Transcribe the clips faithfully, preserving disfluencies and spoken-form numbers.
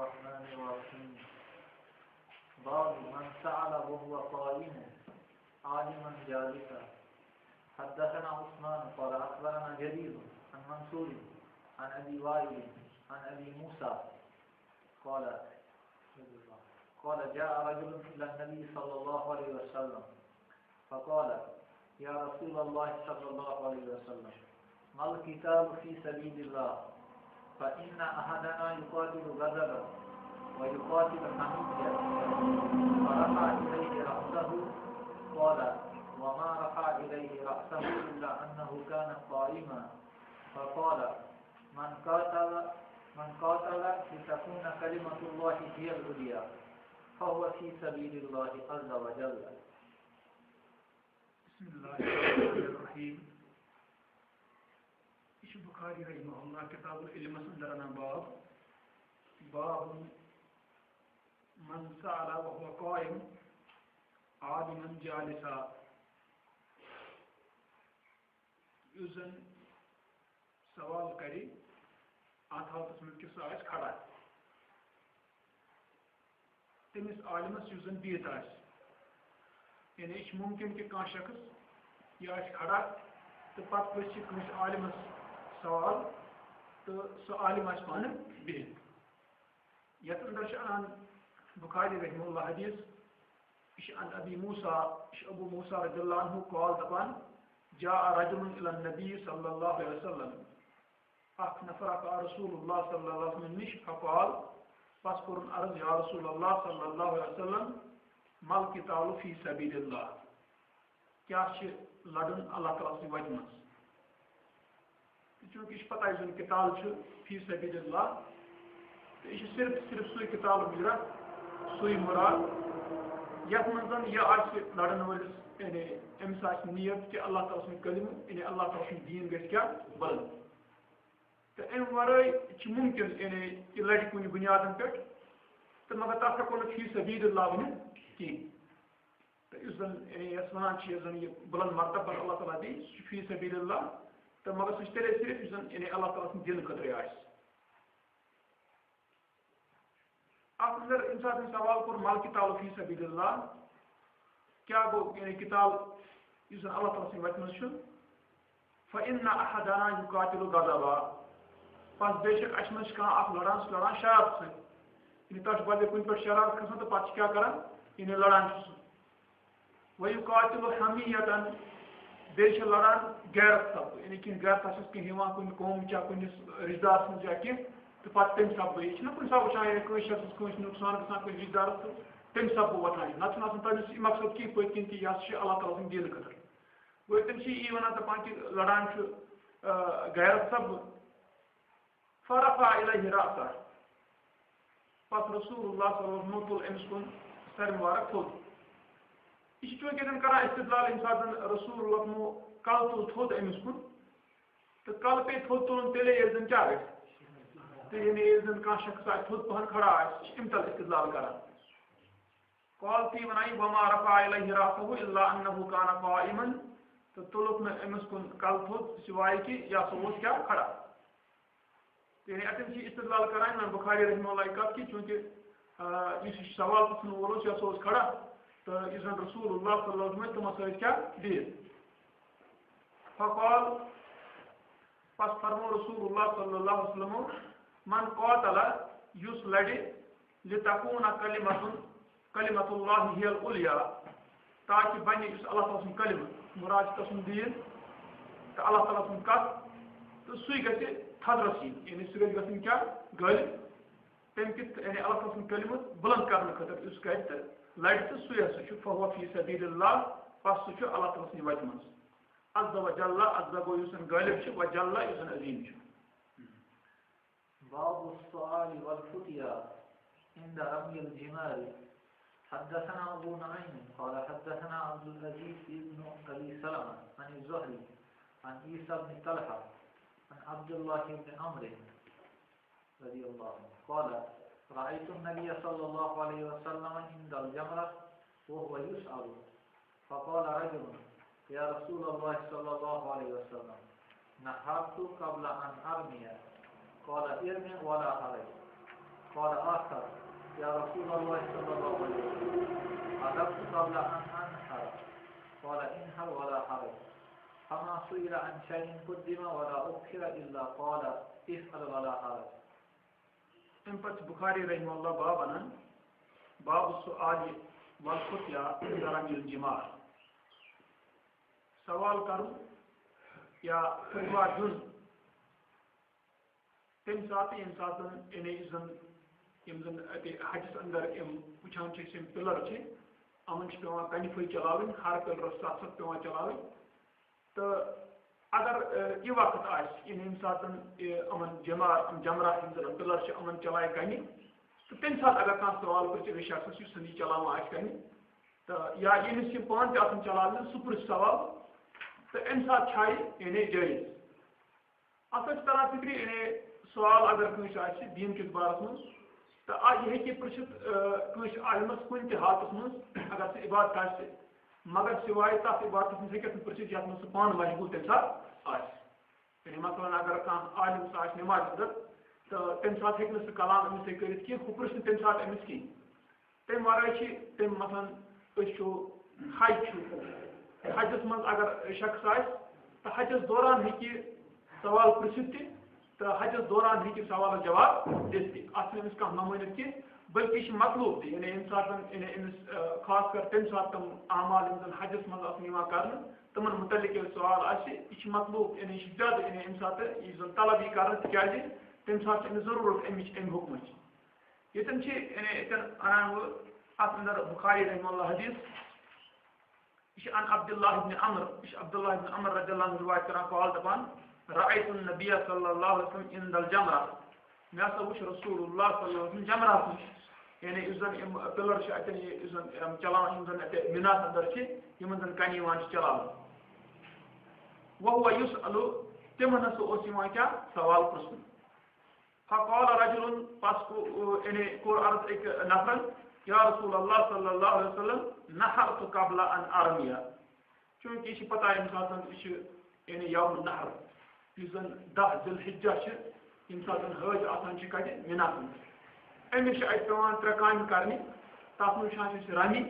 الرحمن الرحيم باب من سأل وهو قائم عالما جالسا حدثنا عثمان قال أخبرنا جرير عن منصور عن أبي وائل عن أبي موسى قال قال جاء رجل إلى النبي صلى الله عليه وسلم فقال يا رسول الله صلى الله عليه وسلم ما القتال في سبيل الله فإن أحدنا يقاتل غضبا ويقاتل حميدا فرفع إليه رأسه قال وما رفع إليه رأسه إلا أنه كان قائما فقال من قاتل من قاتل لتكون كلمة الله هي العليا فهو في سبيل الله عز وجل. بسم الله الرحمن الرحيم. İş Bukhari rahimahullah kitabul ilm darana bab bab man sa'ala wa huwa qa'im aliman jalisa. Yüzün सवाल करी आथावत मुल्किस आस खड़ा तमिस आलिमस युजन बीत आस यानी यह मुमकिन कि कह शख्स यह आस खड़ा तो पत पीछे कंस आलिमस सवाल तो सह आलिम आस पान बिहित यथ अंदर अनान बुखारी रहमुल्लाह हदीस इश अन अबी मूसा इश अबू मूसा रज़ियल्लाहु अन्हु क़ाल दपान जाअ रजुलुन इला नबी सल्लल्लाहु अलैहि वसल्लम अख नफर का रसूलुल्लाह सल्लल्लाहु अलैहि वसल्लम निश फक़ाल पस कुरन अर्ज या रसूलल्लाह सल्लल्लाहु अलैहि वसल्लम मल कितालु फी सबीलिल्लाह क्या लड़न अल्लाह ताला की वजह मज चूंकि इस पता है किताल फी सबीलिल्लाह तो यह सिर्फ सिर्फ सुई किताल मुरा सुई मुराद यथ मन यह आज लड़न वलिस यानी अमिस नीयत कि अल्लाह ताला सुन कलिम यानी अल्लाह ताला सुन दीन गस क्या बुलंद तो अम वराय मुमकिन यानी यह लड़ कुछ बुनियादन पे तो मगर तथ हको न फी सबीलिल्लाह वन कहीं तो इस यानी यस वन यह बुलंद मरतबा अल्लाह ताला दी फी सबीलिल्लाह तो मगर सह तेरे सिर्फ यानी अल्लाह ताला सुन दिन खतरे आस अंदर इंसान सवाल कोर मल किताल फी सबीलिल्लाह क्या गो यानी किताल इस अल्लाह ताला सुन वजह मज फ़इन्न अहदना युकातिलु गज़बा पस बेशक अस मज कह लड़ान सह लड़ान शरारत सत यानी तथ बदले कुछ पे शरारत खसान तो पे क्या करान यानी लड़ान वह युकातिलु हमीयतन बे लड़ान गैरत सब यानी कि गैरत आस कह कुन कौम या कुन रिश्तेदार सज या कह तो पे तम सब यह कुछ सब वुचान कस नुकसान ग कुछ रिश्तेदार तो तम सब वतान नत तमिस मकसद कह पत किन कि यह अल्लाह ताला सुन दीन खतर गो तम यी वन दपान कि लड़ान गैरत सब फरफा इलैहि रअसा पस रसूलुल्लाह सल्लल्लाहु अलैहि वसल्लम तुल अमिस कुन सर मुबारक थोद यह चूंकि कर इस्तिदलाल इंसान रसूलुल्लाह मो कल तुल थोद अमिस कुन तो कल पे थोद तुलन तेले ये जन क्या गस तो यानी ये जन कह शख्स आ थोद पहन खड़ा इमतल इस्तिदलाल करान कॉल थी वनाई वमा रफा इलैहि रअसहु इल्ला अन्नहु काना क़ाइमन तो तुलुक में अमिस कुन कल थोद सिवाय कि या सो क्या खड़ा यानी अतम इस्तिदलाल करान ना बुखारी रहमतुल्लाह कत की चूंकि इस सवाल पसन वोल या सो खड़ा तो इस रसूलुल्लाह सल्लल्लाहु अलैहि वसल्लम तमस क्या दिए फक़ाल पस फरमो रसूलुल्लाह सल्लल्लाहु अलैहि वसल्लम मन क़ातल युस लड़े लितकून कलिमतुन कलिमतुल्लाह हियल उलिया ताकि बने इस अल्लाह ताला सुन कलिम मुराद तसुन दीन तो अल्लाह ताला सुन कत तो सुई गसे थदरसी यानी सह गई क्या गल तम कि यानी अल्लाह ताला सुन कलिम बुलंद करने खतर उस कर लड़ तो सह हसा फहुव फी सबीलिल्लाह पस सह अल्लाह ताला सुन वजह मज अज़्ज़ व जल्ल अज़्ज़ गो युसन गालिब व जल्ल युसन अज़ीम बाबु सुआल वल फुतिया इंद रमी अल जिमार حدثنا أبو نعيم قال حدثنا عبد العزيز بن أبي سلمة عن الزهري عن عيسى بن طلحة عن عبد الله بن عمرو رضي الله عنه قال رأيت النبي صلى الله عليه وسلم عند الجمرة وهو يسأل فقال رجل يا رسول الله صلى الله عليه وسلم نحرت قبل أن أرمي قال ارمي ولا حرج قال آخر या रसूलल्लाह सल्लल्लाहु अलैहि वसल्लम अदबतु क़ब्ल अन अनहर क़ाल इनहर वला हरज फमा सुइला अन शैइन क़ुद्दिम वला उखिर इल्ला क़ाल इफ़अल वला हरज। इन पर बुखारी रहमहुल्लाह बाब अनन बाब सुआल वल खुतिया दरमिल जिमार सवाल कर या फतवा दुन तम सात इन सात इन जन यम जन हजस अंदर यम वुचान यम पिलर अमन पे कन फुल चलावन हर पिलरस सत सत पे चलावन तो अगर यह वक्त इन सात अमन जमार जमरा यम पिलर अमन चलाए कन तो तम सात अगर कह सवाल कर शख्स सनी चलान कन तो या यमिस पान तन चलान सह पृ सवाल तो अम सात यानी जायज अत तरह फिक्र यानी सवाल अगर कंस दीन किस बारस मज तो यह हे पृछित कंस आलमस कुन त हालत मज अगर सह इबादत आ मगर सिवाय तथ इबादत मज हे पृछित ये सह पान मजबूर तम सात यानी मसलन अगर कह आलिम सह नमाज अंदर तो तम सात हे सह कलाम अमिस कर हु पृछ तम सात अमिस कह तम वराय तम मसलन हज हजस मज अगर शख्स आ तो हजस दौरान हे सवाल पृछित तो हजस दौरान हे सवाल जवाब दित अत कह ममानियत कह बल्कि यह मतलूब यानी इन सात खास कर तम सात तम अमाल हजस मज कर तमन मुतलिक सवाल यह मतलूब यानी ज्यादा यानी अम सात यह तलब यह कर तक तम सात जरूरत अमिच अम हुक्म यन यानी अनान अत अंदर बुखारी रहमहुल्लाह हदीस यह अन अब्दुल्लाह इब्न अम्र यह अब्दुल्लाह इब्न अम्र रज़ियल्लाहु अन्हु रिवायत करान कॉल दपान रअयतु नबिय सल्लल्लाहु अलैहि वसल्लम इंदल जमरा मे हसा वुच रसूलुल्लाह सल्लल्लाहु अलैहि वसल्लम जमरा यानी इस जन पिलर अतन जन चलान इन जन मिनास अंदर यम जन कन यवान चलान वहुव युसअलु तिमन हसा क्या सवाल पृछन फक़ाल रजुल पस यानी कोर अर्ज एक नफरन या रसूलल्लाह सल्लल्लाहु अलैहि वसल्लम नहरतु क़ब्ल अन अरमिया चूंकि यह पता यम सात यानी यौम नहर इस जन दह ज़िलहिज्जा यम सात हज आसान कत मिनास अमिस पे त्रे काम कर तथ मज रमी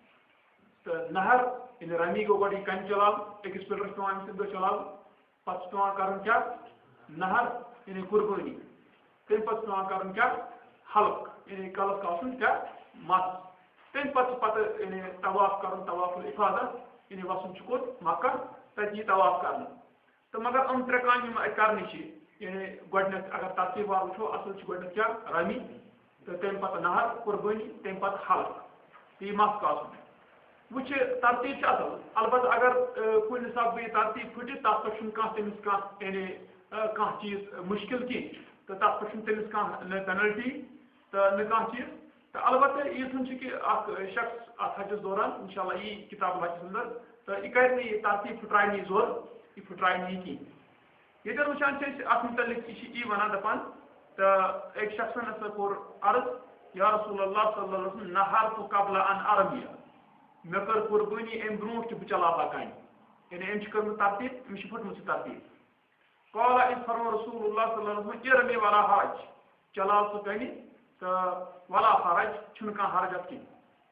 तो नहर यानी रमी गो गो कन चलान अकिस पिलरस पे अमिस पे चलान पे कर क्या नहर यानी कुर्बानी तम पे कर क्या हल्क यानी कलस का क्या मस तम पे यानी तवाफ कर तवाफुल इफादत यानी वसन कोत मक्का तत तवाफ कर तो मगर अम त्रे काम कर यानी गोडनेथ अगर तरतीब वार वो असल गोडनेथ क्या रमी तो तम पे नहर कुर्बानी तम पे हल्क यह मस का वो तरतीब असल अलबत् अगर कुन हिसाब यह तरतीब फुट तथ पे तमिस कह यानी कह चीज मुश्किल कह तो तथ पे तमिस कह न पेनल्टी तो न कह चीज तो अलबत् यूथन कि शख्स अत हजस दौरान इंशाल्लाह यी किताब हजस अंदर तो यह कर तरतीब फुट्राय नी जोर यह फुट्राय नी कह ये वुचान अत मुतलिक यह वन दपान तो एक शख्सन हसा कोर अर्ज या रसूलल्लाह सल्लल्लाहु अलैहि वसल्लम नहरतु क़ब्ल अन अरमिया मे कर कुर्बानी अम ब्रो कि बह चलावा कन यानी अम कर्म तरतीब अमिस फुटम तरतीब क़ाल इस फरमो रसूलुल्लाह सल्लल्लाहु अलैहि वसल्लम इरमी वला हरज चलाव सह कन तो वला हरज छुन कह हरजत कह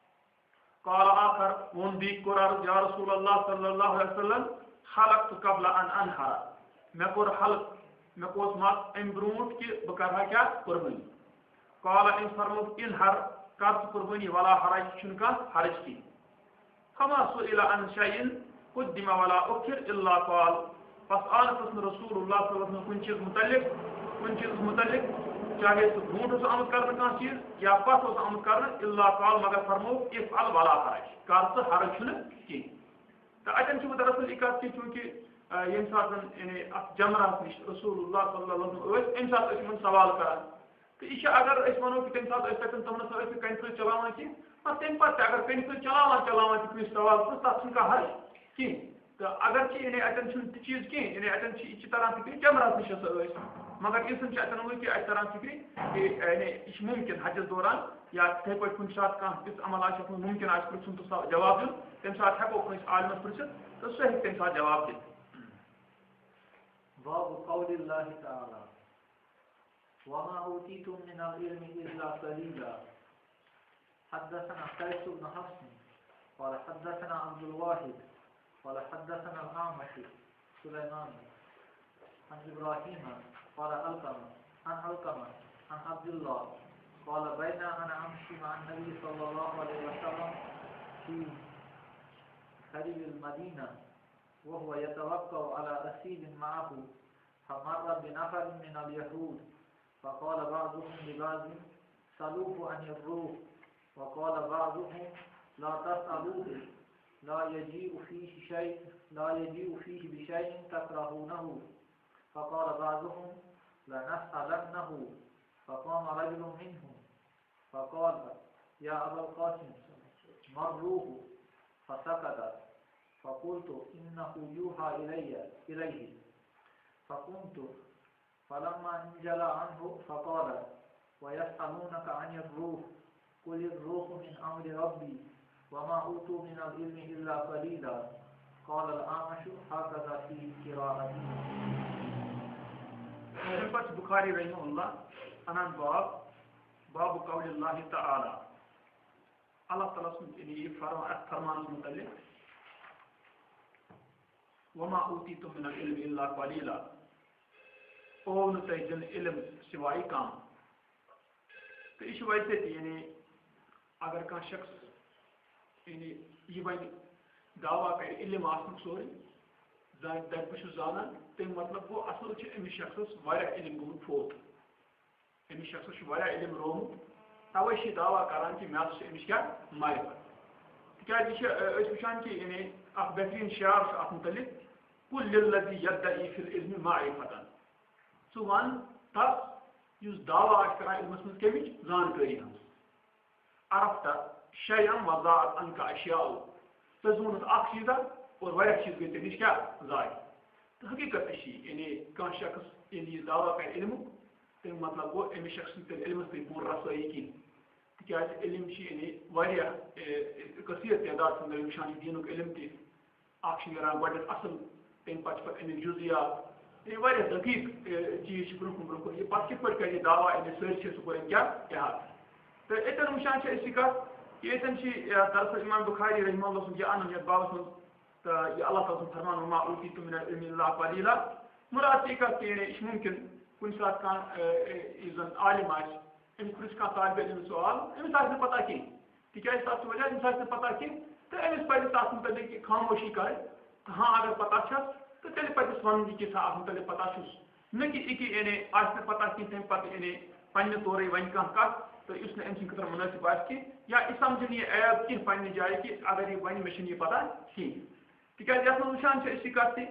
क़ाल आखर वोन दी कोर अर्ज या रसूलल्लाह सल्लल्लाहु अलैहि वसल्लम हलकतु क़ब्ल अन अनहर मे कोर हल्क मे कोस मत अम ब्रो कि बह कर क्या कुर्बानी क़ाल अम फरमो इनहर कर कुर्बानी वला हरज छुन कह हरज कह फमा सुइला अन शैइन क़ुद्दिम वला उखिर इल्ला क़ाल बस आन रसूलुल्लाह सल्लल्लाहु अलैहि वसल्लम कुन चीज मुतलिक कुन चीज मुतलिक चाहे सह ब्रोट आमद कर कह चीज या पत आमद कर इल्ला क़ाल मगर फरमो इफ़अल वला हरज कर सह हरज छुन कह तो अतन दरअसल यह कत चूंकि यम सात यानी अत जमरास नश रसूलुल्लाह सल्लल्लाहु अलैहि वसल्लम अम सात सवाल कर तो यह अगर वो कि तम सात तमन कन सत चलान कह तम पे अगर कन सत चलान चलान तक सवाल तथ कह हर्ज कह तो अगर यानी अतन चीज कह यानी अतन यह तरह फिक्र जमरास नश मगर इस अतन वो कि अत तरह फिक्र कि यानी यह मुमकिन हजस दौरान या थे पे कुछ सात कह तिथ अमल आ मुमकिन आ पृछन तो जवाब दिन तम सात हेको कस आलमस पृछित तो सह हे तम सात जवाब दिन बाबु क़ौलिल्लाहि तआला वमा ऊतीतुम मिनल इल्मि इल्ला क़लीला حدثنا قيس بن حفص قال حدثنا عبد الواحد قال حدثنا الأعمش سليمان عن إبراهيم قال علقمة عن علقمة عن عبد الله قال بين أنا أمشي مع النبي صلى الله عليه وسلم في خريب المدينة وهو يتوقع على أسير معه فمر بنفر من اليهود فقال بعضهم لبعض سلوه عن الروح وقال بعضهم لا تسألوه لا يجيء فيه شيء لا يجيء فيه بشيء تكرهونه فقال بعضهم لنسألنه فقام رجل منهم فقال يا أبا القاسم مروه فسكت فقلت إنه يوحى إلي إليه فقمت فلما انجلى عنه فقال ويسألونك عن الروح قل الروح من أمر ربي وما أوتوا من العلم إلا قليلا قال الأعمش هكذا في قراءته. Riwayat Bukhari rahimahullah anan bab babu qawlillahi ta'ala Allah Ta'ala sunni farman mutalik وما أوتيتم من العلم إلا قليلا او نتيجن علم سوائی کام تو یہ وجہ یعنی اگر کان شخص یعنی یہ ون دعویٰ کر علم آسنک سوری زان در بچو زانان تم مطلب گو اصل امس شخص واریاہ علم گومت فوت امس شخص واریاہ علم رومت توے دعویٰ کران کہ مے امس کیا معرفت تکیاز یہ وچان کہ یعنی اخ بہترین شعار ات متعلق قل للذی یدعی فی العلم معرفتا سو ون تس یس دعویٰ کران علمس مز کمچ زانکاری ہن عرفت شیئا وضاعت عنک اشیاء تزونت اخ چیزا اور واریاہ چیز گئی تمش کیا ضائع تو حقیقت اچھی یعنی کان شخص یعنی دعویٰ کر علم تم مطلب گو امس شخص تم علمس تی پور رسائی کی تکیاز علم یعنی واریاہ کثیر تعداد اندر وچان دینک علم تی اخ نیران گۄڈنیتھ اصل تم پتہ پتہ امیک جزیات یہ واریاہ دقیق چیز برونٛہہ کُن برونٛہہ کُن یہ پتہ کِتھ پٲٹھۍ کرِ دعویٰ امس سٲرسٕے سُہ کوٚر أمۍ کیٛاہ احاطہ تہٕ اتٮ۪ن وٕچھان چھِ أسۍ یہِ کتھ کہِ اتٮ۪ن چھِ دراصل امام بخاری رحمہ اللہ سُنٛد یہِ انُن یتھ بابس منٛز تہٕ یہِ اللہ تعالیٰ سُنٛد فرمان وما اوتیتم من العلم الا قلیلا مراد چھِ یہِ کتھ کہِ یعنی یہِ چھُ مُمکِن کُنہِ ساتہٕ کانٛہہ یُس زن عالم آسہِ أمِس پرٛژھِ کانٛہہ طالبہِ علم سوال أمِس آسہِ نہٕ پتہ کینٛہہ تِکیٛازِ تتھ چھُ وجہ أمِس آسہِ نہٕ پتہ کینٛہہ تہٕ أمِس پزِ تتھ متعلق خاموشی کرٕنۍ تہٕ ہاں اگر پتہ چھس تہٕ تیٚلہِ پزٮ۪س ونُن یہِ کینٛژھا اتھ متعلق پتہ چھُس نہ کہ یہِ یعنی آسہِ نہٕ پتہ کینٛہہ تمہِ پتہٕ یعنی پننہِ طورٕے وۄنۍ کانٛہہ کتھ تہٕ یُس نہٕ أمۍ سٕنٛدِ خٲطرٕ مُنٲسِب آسہِ کینٛہہ یا یہِ سمجھِ نہٕ یہِ عیب کینٛہہ پننہِ جایہِ کہِ اگر یہِ وۄنۍ مےٚ چھُنہٕ یہِ پتہ کینٛہہ تِکیٛازِ یتھ منٛز وٕچھان چھِ أسۍ یہِ کتھ تہِ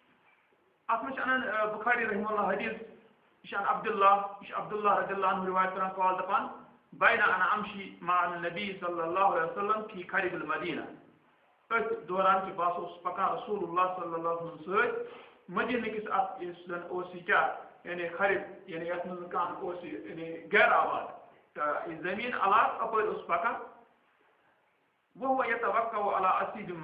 اتھ منٛز چھِ انان بخاری رحمہ اللہ حدیث یہِ چھِ عبداللہ یہِ چھِ عبداللہ رضی اللہ عنہ رِوایت کران قال دپان بین انا امشی مع النبی صلی اللہ علیہ وسلم فی خریب المدینہ أتھۍ دوران کہِ بہٕ ہسا اوسُس پکان رسول اللہ صلی اللہ علیہ وسلم سۭتۍ مدیٖنہ کِس اتھ یُس زن اوس یہِ کیٛاہ یعنی خریب یعنی یتھ منٛز نہٕ کانٛہہ اوس یہِ یعنی غیر آباد تہٕ یہِ زمیٖن علاقہٕ اپٲرۍ اوس پکان وهو يتوقع على اسيد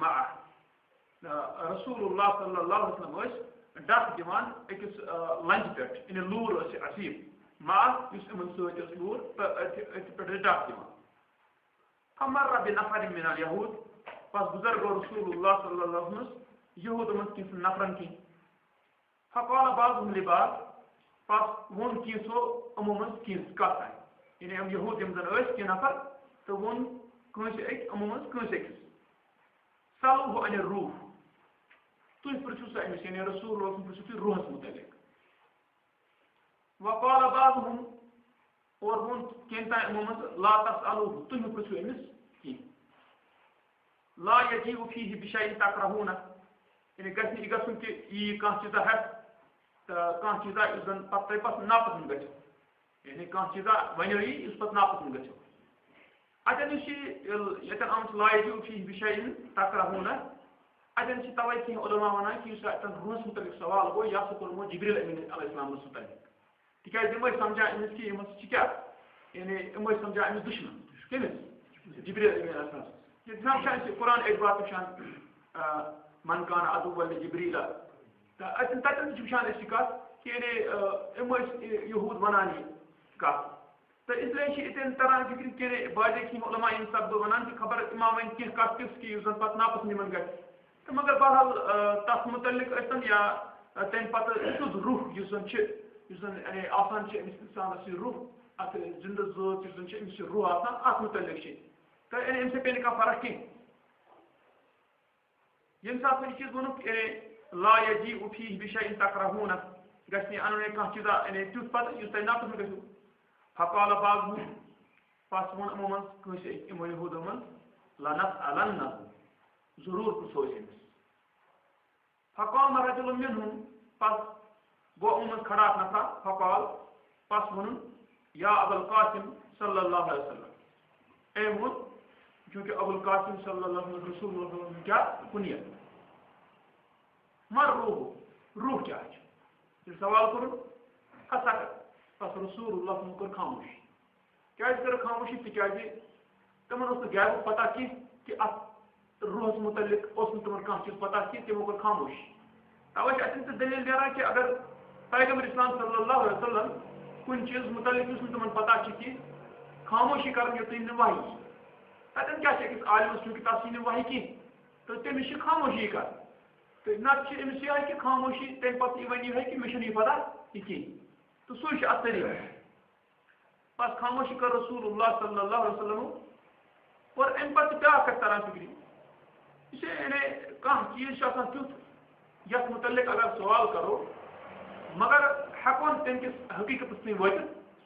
معه رسول اللہ صلی اللہ علیہ وسلم ٲسۍ ڈکھ دِوان أکِس لنجہِ پٮ۪ٹھ یعنی لوٗر ٲس یہِ اسیٖب ماز یُس یِمن سۭتۍ ٲس لوٗر تہٕ أتھۍ أتھۍ پٮ۪ٹھ ٲسۍ ڈکھ دِوان فمر بنفر من اليهود پس گُزر گوٚو رسول اللہ صلی اللہ علیہ وسلم یہوٗد منٛز کینٛژھن نفرن کِنۍ فقال بعضهم لبعض پس ووٚن کینٛژھو یِمو منٛز کینٛژھ کتھ آیہِ یعنی یِم یہوٗد یِم زن ٲسۍ کینٛہہ نفر تہٕ ووٚن کٲنٛسہِ أکۍ یِمو منٛز کٲنٛسہِ أکِس سلوٗہ عن الروح تُہۍ پرٛژھِو سا أمِس یعنی رسول اللہ صلی پرٛژھِو تُہۍ روحس متعلق وقال بعضهم اور ووٚن کینٛہہ تام یِمو منٛز لا تسألوه تُہۍ مہٕ پرٛژھِو أمِس کینٛہہ لا يجيء فيه بشيء تكرهونه یعنی گژھِ نہٕ یہِ گژھُن کہِ یہِ یی کانٛہہ چیٖزا ہٮ۪تھ تہٕ کانٛہہ چیٖزا یُس زن پتہٕ تۄہہِ پتہٕ ناپسنٛد گژھِو یعنی کانٛہہ چیٖزا ونیو یی یُس پتہٕ ناپسنٛد گژھِو اتٮ۪ن یُس یہِ ییٚتٮ۪ن آمُت لا يجيء فيه بشيء تكرهونه اتٮ۪ن چھِ توے کینٛہہ علما ونان کہِ یُس اتٮ۪ن روحس متعلق سوال گوٚو یہِ ہسا کوٚرمُت جبریل امین علیہ السلامس متعلق تِکیٛازِ یِم ٲسۍ سمجھان أمِس کہِ یِمن چھِ کیٛاہ یعنی یِم ٲسۍ سمجھان أمِس دُشمن کٔمِس جبریل امین علیہ السلام ییٚتہِ وٕچھان چھِ قرآن اعتبار وٕچھان من کان عدو جبریلا تہٕ اتٮ۪ن تتٮ۪ن چھِ وٕچھان أسۍ یہِ کتھ کہِ یعنی یِم ٲسۍ یہوٗد ونان یہِ کتھ तो इसलिए इतन तरह फिक्र कि बाजे की उलमा इन सब वन कि खबर इमाम कह कत तिस कि पे नापसंद ग तो मगर बहरहाल तथ मुतलिक या तम पे शुद्ध रूह यानी आसान इंसानस रूह अत जिंद जोत रूह आसान अत मुतलिक तो यानी अम पे कह फर्क कह यम सात यह चीज वोनुक ला यजी उफी बिशैइन तकरहून गश्नी अन कह चीजा यानी तुथ पत तुम नापसंद गो फकाल बाज़ पस वो इमो मज इमो यहूदो मज लनसअलन्नहु जरूर पुछो अमिस फकाम रजुल मिनहुम पस गो इमो मज खड़ा नफर फकाल पस वोनुन या अबुल कासिम सल्लल्लाहु अलैहि वसल्लम ए वोन चूंकि अबुल कासिम सल्लल्लाहु अलैहि वसल्लम क्या कुनियत मर रूह रूह क्या है सवाल करो फसक बस रसूलुल्लाह कर खामोश क्या कर खामोशी तिकाजी तमन उस गैब पता कि कि अत रूहस मुतल्लिक तमन कह चीज पता कि तमो कर खामोश तवे अतन दलील दे कि अगर पैगंबर इस्लाम सल्लल्लाहु अलैहि वसल्लम कुन चीज मुतल्लिक तमन पता कि खामोशी कर युन वही तन क्या अकिस आलिमस चूंकि तस वही कि तो तमिस खामोशी कर तो नत अमिस यह कि खामोशी तम पे वन यह कि मे यह पता कह तो सू अत तरीका बस खामोशी कर रसूलुल्लाह सल्लल्लाहु अलैहि वसल्लम और अम पे ब्या तरह फिक्री यानी कह चीज तुथ यथ मुतलिक अगर सवाल करो मगर हेकोन तम किस हकीकत तम वात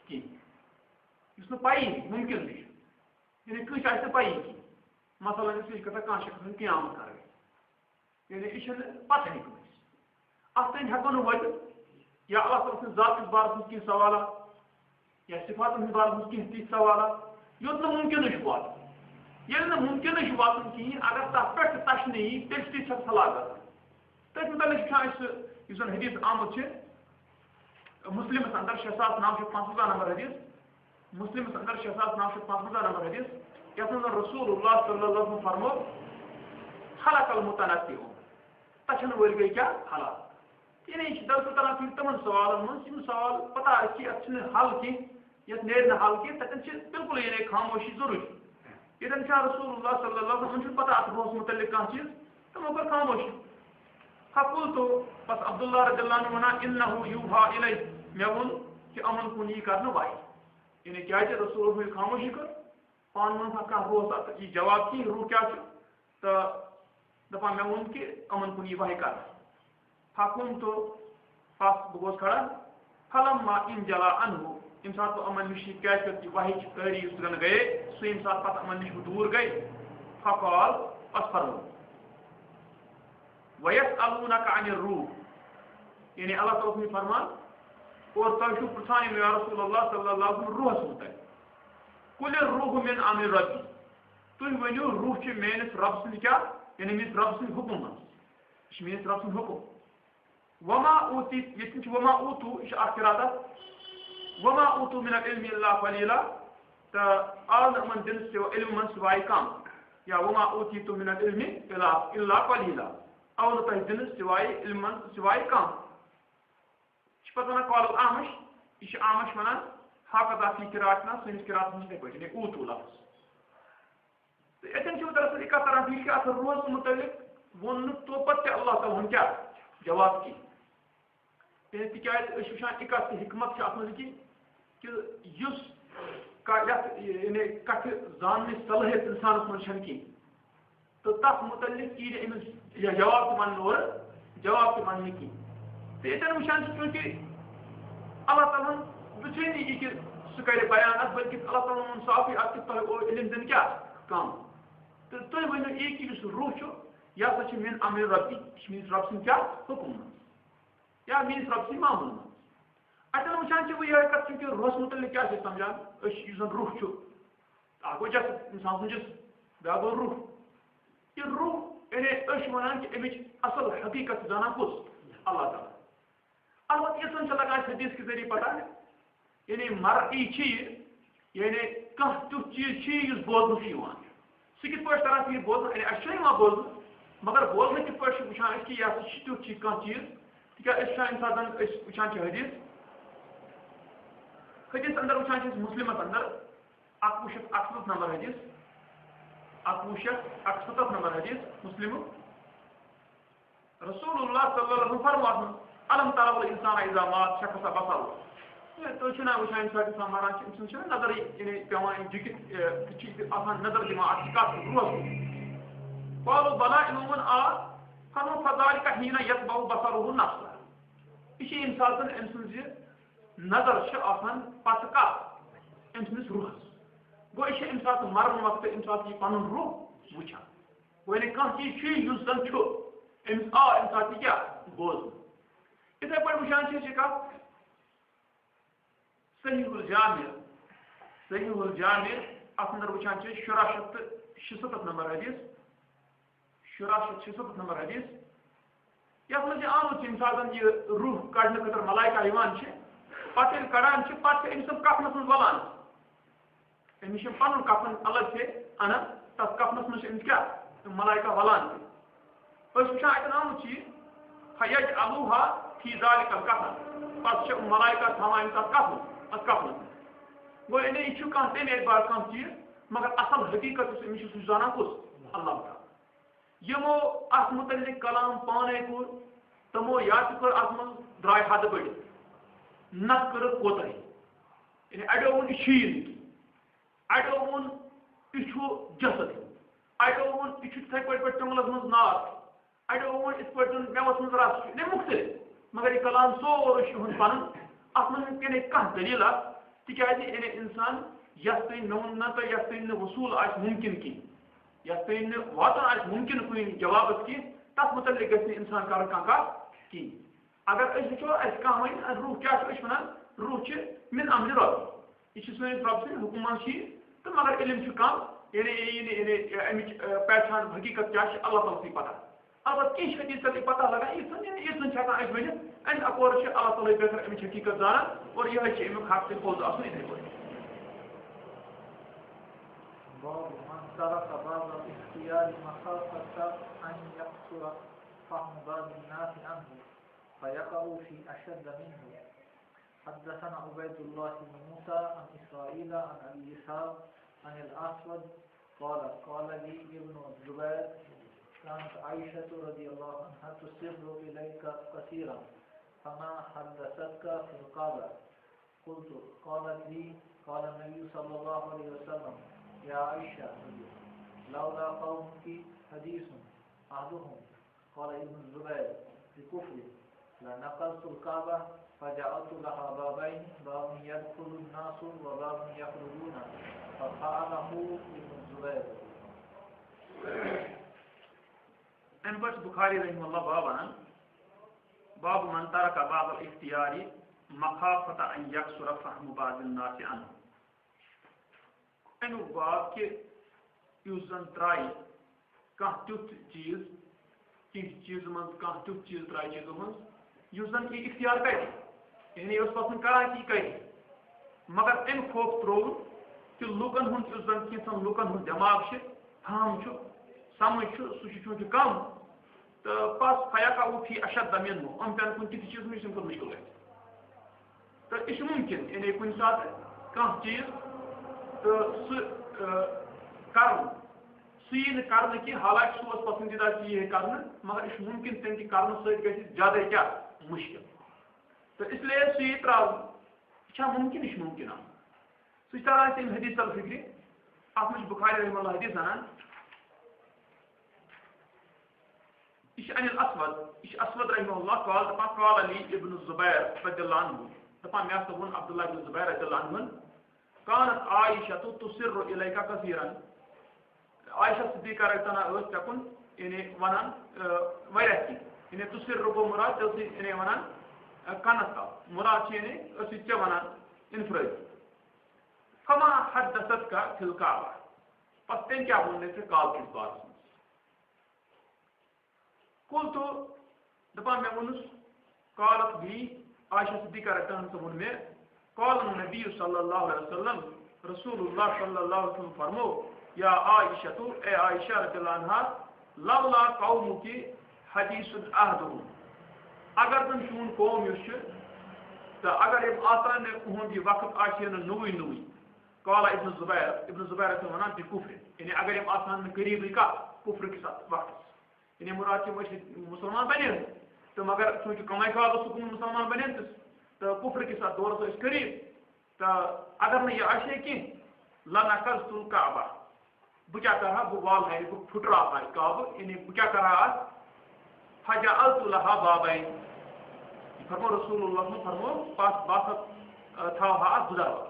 कह पाई मुमकिन यानी कस आ पाई कि मसलन कथा कह शख्स क्यामत कर यानी यह पता अत तम हेको वात या अल्लाह ताला सन्द ज़ात किस बारस में कह सवाल या सिफात हंद बारस में कह तीस सवाल योत न मुमकिन वात ये मुमकिन वात कहें अगर तथ पे तशन यी तेल ती सलाह तथ मुतलिक हदीस आमुत मुस्लिम अंदर शे सात नौ शे पंचवंजा नंबर हदीस मुस्लिम अंदर शे सात नौ शे पंचवंजा नंबर हदीस यथ मज रसूलुल्लाह सल्लल्लाहु अलैहि वसल्लम फरमो खलकल मुतनत्तिऊन तशन वल गई क्या हलाक यानी दरअसल तरह फिर तमन सवाल मम सवाल पता कि अत हल कह ये नेर हल कह तथन बिल्कुल यानी खामोशी जरूरी ये रसूलुल्लाह सल्लल्लाहु अलैहि वसल्लम पता अत रोस मुतल्लिक कह चीज तमो कर खामोशी फकुल तो बस अब्दुल्लाह रज़ियल्लाहु अन्हु वना इन्नहु युहा इलै मे वोन कि अमन कुन यह कर वाही यानी क्या रसूल खामोशी कर पान मन कह रोस अत यह जवाब की रूह क्या तो दपान मे वोन कि अमन कुन यह वाही कर फकुम तो फस बह गोस खड़ा फलम्मा इन जला अनहु इन सात अमन नश कैफियत वही तारी गन गए सो इन सात पत अमन नश दूर गए फकाल पस फरमो वयसअलूनक अन रूह यानी अल्लाह ताला फरमान और तुम पृछान या रसूलुल्लाह सल्लल्लाहु अलैहि वसल्लम रूहस मुतल्लिक कुल रूह मिन अमर रब्बी तुम वनो रूह मेनिस रब सन्द क्या यानी मेस रब सन्द हुकुम मज मेस रब सन्द हुकुम वमा ऊती ये वमा ऊतू यह अरादा वमा ऊतू मिन इल्मि इल्ला कलीला तो आव नमन दिन से इल्म मन सिवाय कम या वमा ऊती तो मिन इल्मि इल्ला इल्ला कलीला आव न तह दिन सिवाय इल्म मन सिवाय कम पत वन कॉल आमश यह आमश वन हाकता फी किरातना सनिस किरात मे पे ऊतू लफ्ज तो यन दरअसल एक तरह फिर अत रोज मुतलिक वो तो पे अल्लाह ताला क्या जवाब की तिकाज वुचान हिकमत अत कि कथ जानने सलाहियत इंसानस मन कह तो तथ मुतलिक यी अमिस जवाब तो वन और जवाब तो वन कह तो यन वुचान चूंकि अल्लाह ताला वुचे यह कि सह कर बयान बल्कि अल्लाह ताला वो साफी अत इलम दिन क्या कम तो तुम वो यी कि रूह यह हसा मिन अमर रब्बी मीन रब सन्द क्या हुकुम या मीन रब सन्द मामूल अतन वुचान वो यह कत चूंकि रूहस मुतलिक क्या समझान रूह गो जस इंसान सु जिस ब्या गो रूह यह रूह यानी वन कि अमिच असल हकीकत जाना कुस अल्लाह ताला अलबत् ये लगा हदीस के जरिए पता यानी मरई यानी कह तुथ चीज बोजन सह कित तरह फिर बोजन यानी बोजन मगर बोलने कित वुचान कि यह तुथ कह चीज क्या इन सात वुचान हदीस हदीस अंदर वुचान मुस्लिमस अंदर अकवु शत अकसठ नंबर हदीस अकवु शत अकसठ नंबर हदीस मुस्लिम रसूलुल्लाह सल्लल्लाहु अलैहि वसल्लम फरमाते अलम तरल इंसान इज़ा मात शखसा बसर तो छना वुचान सा समारान इंसान छना नजर यानी पेवान जिकित चीज आसान नजर दिमा अतिकात रोज qalu bala inumun a fanu fadalika hina yatba'u basaruhu nafsa işi imsatın emsinzi nazar şu asan patka emsiniz ruhs bu işi imsatı marun vakti imsatı panun ruh vuçan bu ne kan ki şu yüzden şu imsa imsatı ya boz ite par vuçan şey çıka sahihul jami sahihul jami aslında vuçan şey şuraşıtı şısıt numara hadis şuraşıt şısıt numara hadis yat mı आमु इंसान ये रूह काढ़ने खतर Malaika Ivan छे पाते कड़ान छे पाते इन सब कफनस में वलान एमिश पनुन कफन अलग छे अना तस कफनस में इन क्या मलाइका वलान बस शायद आमु छी फयज अलुहा फी जालिक कफन पास छे मलाइका थमा इन तस कफन अस कफन वो इने इछु कांते ने एक बार काम छी मगर असल हकीकत से एमिश सुजाना कुछ अल्लाह ताला यमो अस मुतल्लिक कलाम पाने को तमो याद कर आत्मन द्राय हद बड़ नत कर कोतई यानी अडोन शील अडोन इछु जसद अडोन इछु थे पट पट तंगलस मज नात अडोन इस पटन मेवस मज रास ने मुख्तलिफ मगर ये कलाम सोर शुन पन आत्मन के का दलील तिकाजी यानी इंसान यस्ते नौन त यस्ते वसूल आज मुमकिन की यस्ते वातन आज मुमकिन कोई जवाब की तस मुतल्लिक गसि इंसान कर का की अगर अस वो अस कह वन रूह क्या वन रूह मिन अमल रब यह सैन रब सद हुकुमान तो मगर इलम कम यानी अमिच पहचान हकीकत क्या अल्लाह ताला सी पता अलबत् कह हकीकत पता लगा ईसन ईसन हेकान वन अम अपोर अल्लाह ताला बेहतर अमिच हकीकत जान और यह अमुक हक से पोज आसन इथे पे ترك بعض الاختيار مخافة أن يقصر فهم بعض الناس عنه فيقع في أشد منه. حدثنا عبيد الله بن موسى عن إسرائيل عن أبي إسحاق عن الأسود قال قال لي ابن الزبير كانت عائشة رضي الله عنها تسر إليك كثيرا فما حدثتك في القابة قلت قالت لي قال النبي صلى الله عليه وسلم يا عائشة لولا قومك حديث أحدهم قال ابن الزبير بكفر لنقلت الكعبة فجعلت لها بابين باب يدخل الناس وباب يخرجون ففعله ابن الزبير. أن بس بخاري رحمه الله بابا باب من ترك بعض الاختيار مخافة أن يكسر فهم بعض الناس عنه. अनु बाब के युस जन त्राय कह तुथ चीज किस चीज मन कह तुथ चीज त्राय चीज मन युस जन की इख्तियार कर यानी उस पसंद करा की कर मगर अम खौफ त्रो कि लुकन हुन युस जन की सन लुकन हुन दिमाग छ फाम छ समझ छ सुछ छ कम तो पास फया का उठी अशद मिन हम पेन कुन किसी चीज में सिंपल मुश्किल है तो इस मुमकिन यानी कुन साथ कह चीज तो कर्म सीन करने की हालांकि सह पसंदीदा चीज है करना मगर यह मुमकिन तम कि करने सत ज्यादा क्या मुश्किल तो इसलिए सी त्राव यह मुमकिन यह मुमकिन सह तरह तम हदीस तल फिक्र अत मे बुखारी रहमतुल्लाह हदीस वन यह अनिल असवद यह असवद रहमतुल्लाह काल दपान काल अली इब्न जुबैर रदियल्लाहु अन्हु दपान मे वन अब्दुल्लाह इब्न जुबैर रदियल्लाहु अन्हु कानत आयशा तुसिर इलैका कसीरन आयशा सिद्दीका रतना ओस तकुन इने वनन वरती इने तुसिर गो मुराद जल्दी इने वनन कनता मुराद इने असिच वनन इनफ्राज फमा हदसतका फिल काबा पत्ते क्या बोलने से काब की बात कुल तो दपा मैं उनस कालत भी आयशा सिद्दीका रतना तो उनमें قال النبي صلى الله عليه وسلم رسول الله صلى الله عليه وسلم فرمو يا عائشة اي عائشة رضي الله عنها لولا قومك حديث عهدهم اگر تم شون قوم يش तो अगर यम आसान उहुंद यह वक्त आशे नुई नुई काला इब्न जुबैर इब्न जुबैर वन बि कुफ्र यानी अगर यम आसान करीब का कुफ्र किस वक्त यानी मुराद मुसलमान बने तो मगर चूंकि कमाई काल मुसलमान बने तो कुफ्र किस दौरस करीब तो अगर न यह आशे कह लना कर तुल काबा बह क्या कर बह वाल है बह फुटरा काब यानी बह क्या कर फजा अलतुलहा बाबैन फरमो रसूलुल्लाह ने फरमो पास बास था अत दरवाज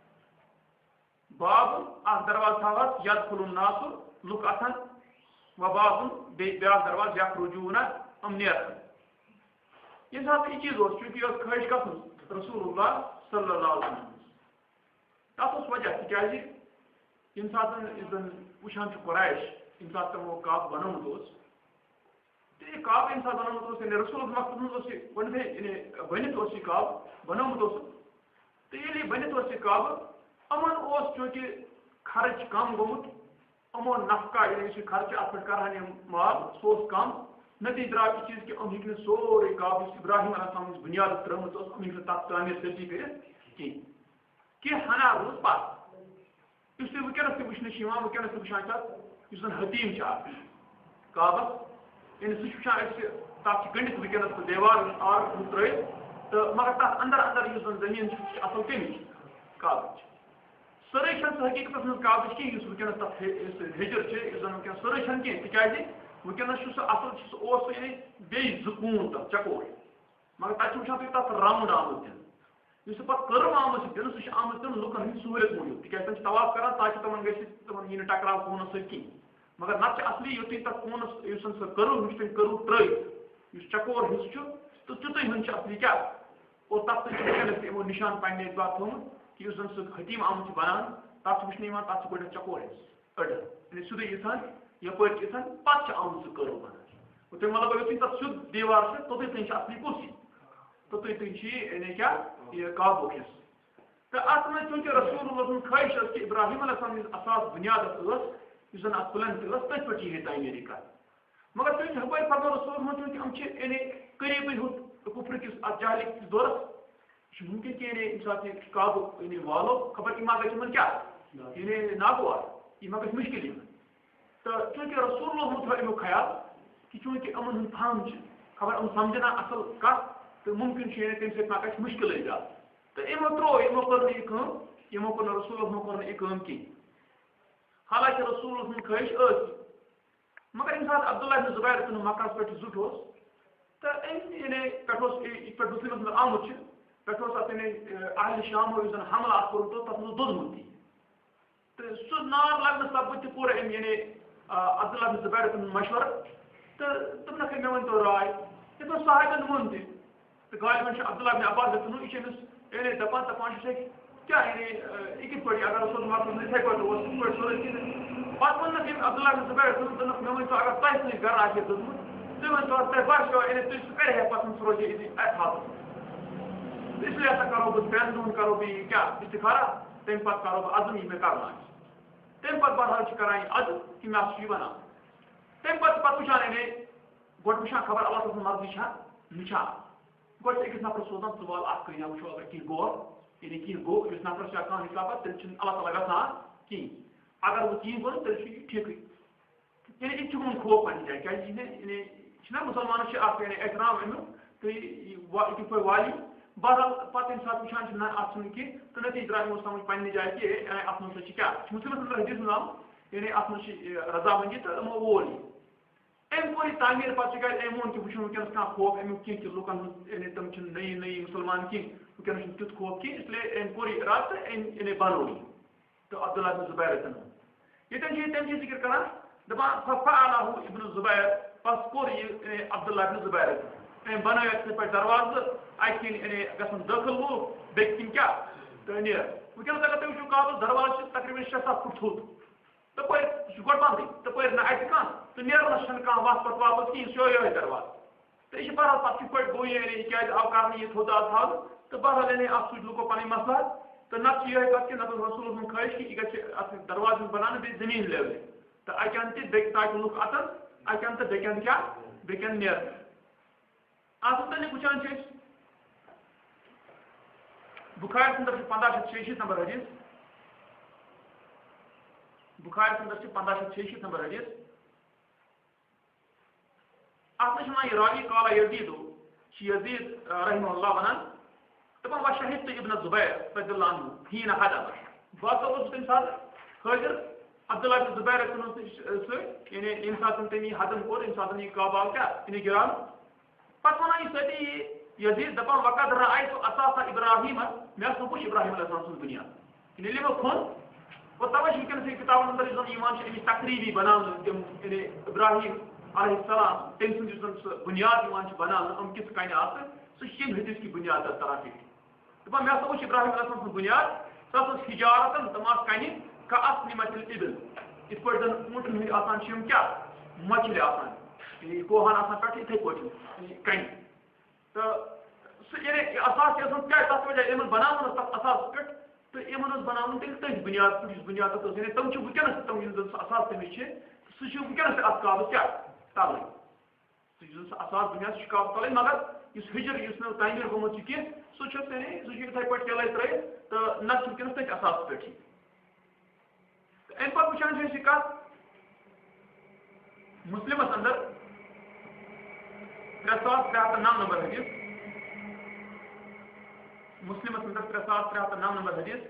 बाब अ दरवाज था यद खुलुन नास लुक अथन व बाबुन ब्या दरवाज यख रुजून अम नेरन ये साथ यह चीज चूंकि खज गन रसूलुल्लाह सल्लल्लाहु अलैहि वसल्लम तथ वजह तिकाज यम सात वुचान कुरैश यम सात तमो काब बनोमुत तो काब यम सात बनोमुत रसूल वक्त गए बनित काब बनोमुत तो ये बनित काब अमन चूंकि खर्च कम गोमुत अमो नफका यानी खर्च अत पे कर माल सह कम नती द्राव यह चीज कि अम हे सोरे काब इब्राहिम अलैहिस्सलाम बुनियाद त्रुमत अम हे तथ तामीर तजी कर कि हना रोज पत इस वनस तक वुन वनस वुचान तथ हतीम काबस यानी सह तथ गंडित वनस देवार आर त्रे तो मगर तथ अंदर अंदर जमीन असल तमिच काबच सरे हकीकत मज काबच कह वनस तथ हेजर वनस सरे कह तिकाज वनस असल यानी बे जून तथ चकोर मगर तक वुचान तुम तथ राउंड आमुत दिन इस पे कर्म आमुत दिन सह आमुत दिन लुकन हंद सहूलियत मूजूब तिक तम तवाफ कर ताकि तमन गम यह टकराव कूनस सह मगर नत असली युत तथ कूनस सह कर्व तम कर्व त्रित चकोर हिस्स तो तुत हंद असली क्या और तथ वो निशान पे बात थोमुत कि सह हतीम आमुत बनान तथ वुचन तथ गो चकोर हिस्स अड़ यानी सुध इथान यपर इथान पे आमुत सह कर्व बनान तम मतलब युत तथ सुध दीवार से तोत तन असली कुर्सी तो तुम यानी क्या यह काबुक हिस्स तो अत मे चूंकि रसूलुल्लाह ख्वाहिश कि इब्राहिम अलैहिस्सलाम असास बुनियाद अत प्लन तथ पे यह तामीर कर मगर चूंकि हपर फरमा रसूल चूंकि हम यानी करीब हुत कुफ्र किस अत जाहिल किस दौरस मुमकिन कि यानी साथ काब यानी वालो खबर इमा गन क्या यानी नागवार इमा गि मुश्किल तो चूंकि रसूलुल्लाह थो अमुक ख्याल कि चूंकि अमन फहम खबर अम समझना असल कत तो मुमकिन तम सत मा गि मुश्किल ज्यादा तो यमो त्रो यमो कर यमो कर रसूल कर यह कह हालांकि रसूल ख्वाहिश मगर यम सात अब्दुल्लाह इब्न जुबैर तुन मक्कास पे जुट तो यानी पे पे मुस्लिम आमुत पे अत अहल शाम हमला अत कोर तो तथ दोदमुत तो सह नार लगन सपद पूरा अम यानी अब्दुल्लाह इब्न जुबैर तुन मशवर तो तुम मे वन तो राय ये साहिबन वो तो गालिबन अब्दुल्लाह इब्न अब्बास तुन यह यानी दपान दपान क्या यानी यह कित पे अगर रसूल इथे पे सोच पे वो अब्दुल्लाह इब्न जुबैर तुन मे वन तो अगर तह सह गर आए दोदमुत तुम वन तो तह बो यानी तुम कर पे रोज अत हाथ इसलिए ऐसा करो बह त्रेन दोहन करो बह क्या इस्तिखारा तम पे करो बह अदम यह मे करना तम पे बहरहाल करान अद कि मे यह वन तम पे पे वुचान यानी गो वुचान खबर अल्लाह तन मर्जी नुचान गो अकिस नफर सोजान च वाल अ कह वो अगर कह गो यानी कह गो इस नफर कह हिसाब तेल अल्लाह ताला गसान कह अगर वो कह गो तेल ठीक यानी यह वन खौफ पन्ने जाए क्या मुसलमान यानी एहतराम अमुक तो यह पे वाली बहरहाल पे तम सात वुचान ना अत कह तो नतीज द्राय समझ पन्ने जाए कि अत मे क्या मुस्लिम हदीस नाम यानी अत मे रजामंदी तो यमो वोल अम कोर तामीर पे अम वो कि वो वनस कह खौफ अमुक कह कि लुकन यानी तम नई नई मुसलमान कह वनस तुत खौफ कह इसलिए अम कोर इराद तो यानी बनो तो अब्दुल्लाह इब्न जुबैर तन ये तम जिक्र कर दपान फअलहु इब्न जुबैर पस कोर यह अब्दुल्लाह इब्न जुबैर अम बनो पे दरवाज अत यानी गसन दाखिल वो बेकिन क्या तो नीर वनस अगर तुम वो काबल दरवाज तकरीबन शे सत फुट थोद तपर गो बंद तपर ना अत कह तो नेरनस कह वत पे वापस कह सो ये दरवाज तो यह बहरहाल पे पे गो यानी क्या आव कर यह थोद आज हाल तो बहरहाल यानी अत सू लुको पन मसला तो नत यह कत कि नत रसूल ख्वाहिश कि यह गि दरवाज बनाने बे जमीन लेवल तो अकन ताकि लुक अतन अकन तो बेकन क्या बेकन नेर अत मुतलिक वुचान बुखारी अंदर से पंद्रह शत छेशीत नंबर हदीस बुखारी अंदर से पंद्रह शत छेशीत नंबर हदीस अत में रावी काला यजीद यजीद रहमहुल्लाह वनान दपान वा शहीद इब्न जुबैर रदियल्लाहु अन्हु हीन हदम बात उस तम साथ हाजिर अब्दुल्लाह इब्न जुबैर से यानी इन साथ तमी हदम कोर इन साथ ये काबा क्या इन गिरान पत वनान ये सदी यजीद दपान वक़द रअयतु असासा इब्राहिम मैं तो कुछ इब्राहिम अलैहिस्सलाम दुनिया इन ले खोन और तवश वकन से किताब अंदर जो ईमान से तकरीबी बनान यानी इब्राहिम अलैहिस्सलाम तम सुन बुनियाद ईमान बनान हम किस कने आत सो शिम हदीस की बुनियाद तरह दपान मैं तो कुछ इब्राहिम अलैहिस्सलाम बुनियाद सो हिजारतन तमास कने का अस्निमतिल इबल इस पर जन ऊंट में आसान शिम क्या मछली आसान ये कोहन आसान पे इथे कोच कने तो यानी असास क्या तथ वजह इन बनावन तथ असास पे तो इन बनावन तेल तथ बुनियाद पे बुनियाद तो यानी तम वनस तम असास तमिस सह वनस अत काब क्या तल असास बुनियाद सह काब तल मगर इस हिजर इस ना तामीर गोमुत कह सह यानी सह इथे पे तल त्रे तो नत वनस तथ असास पे अम पे वुचान कत मुस्लिमस अंदर त्रे सास त्रे हथ नौ नंबर हदीस मुस्लिमस अंदर त्रे सास त्रे हथ नौ नंबर हदीस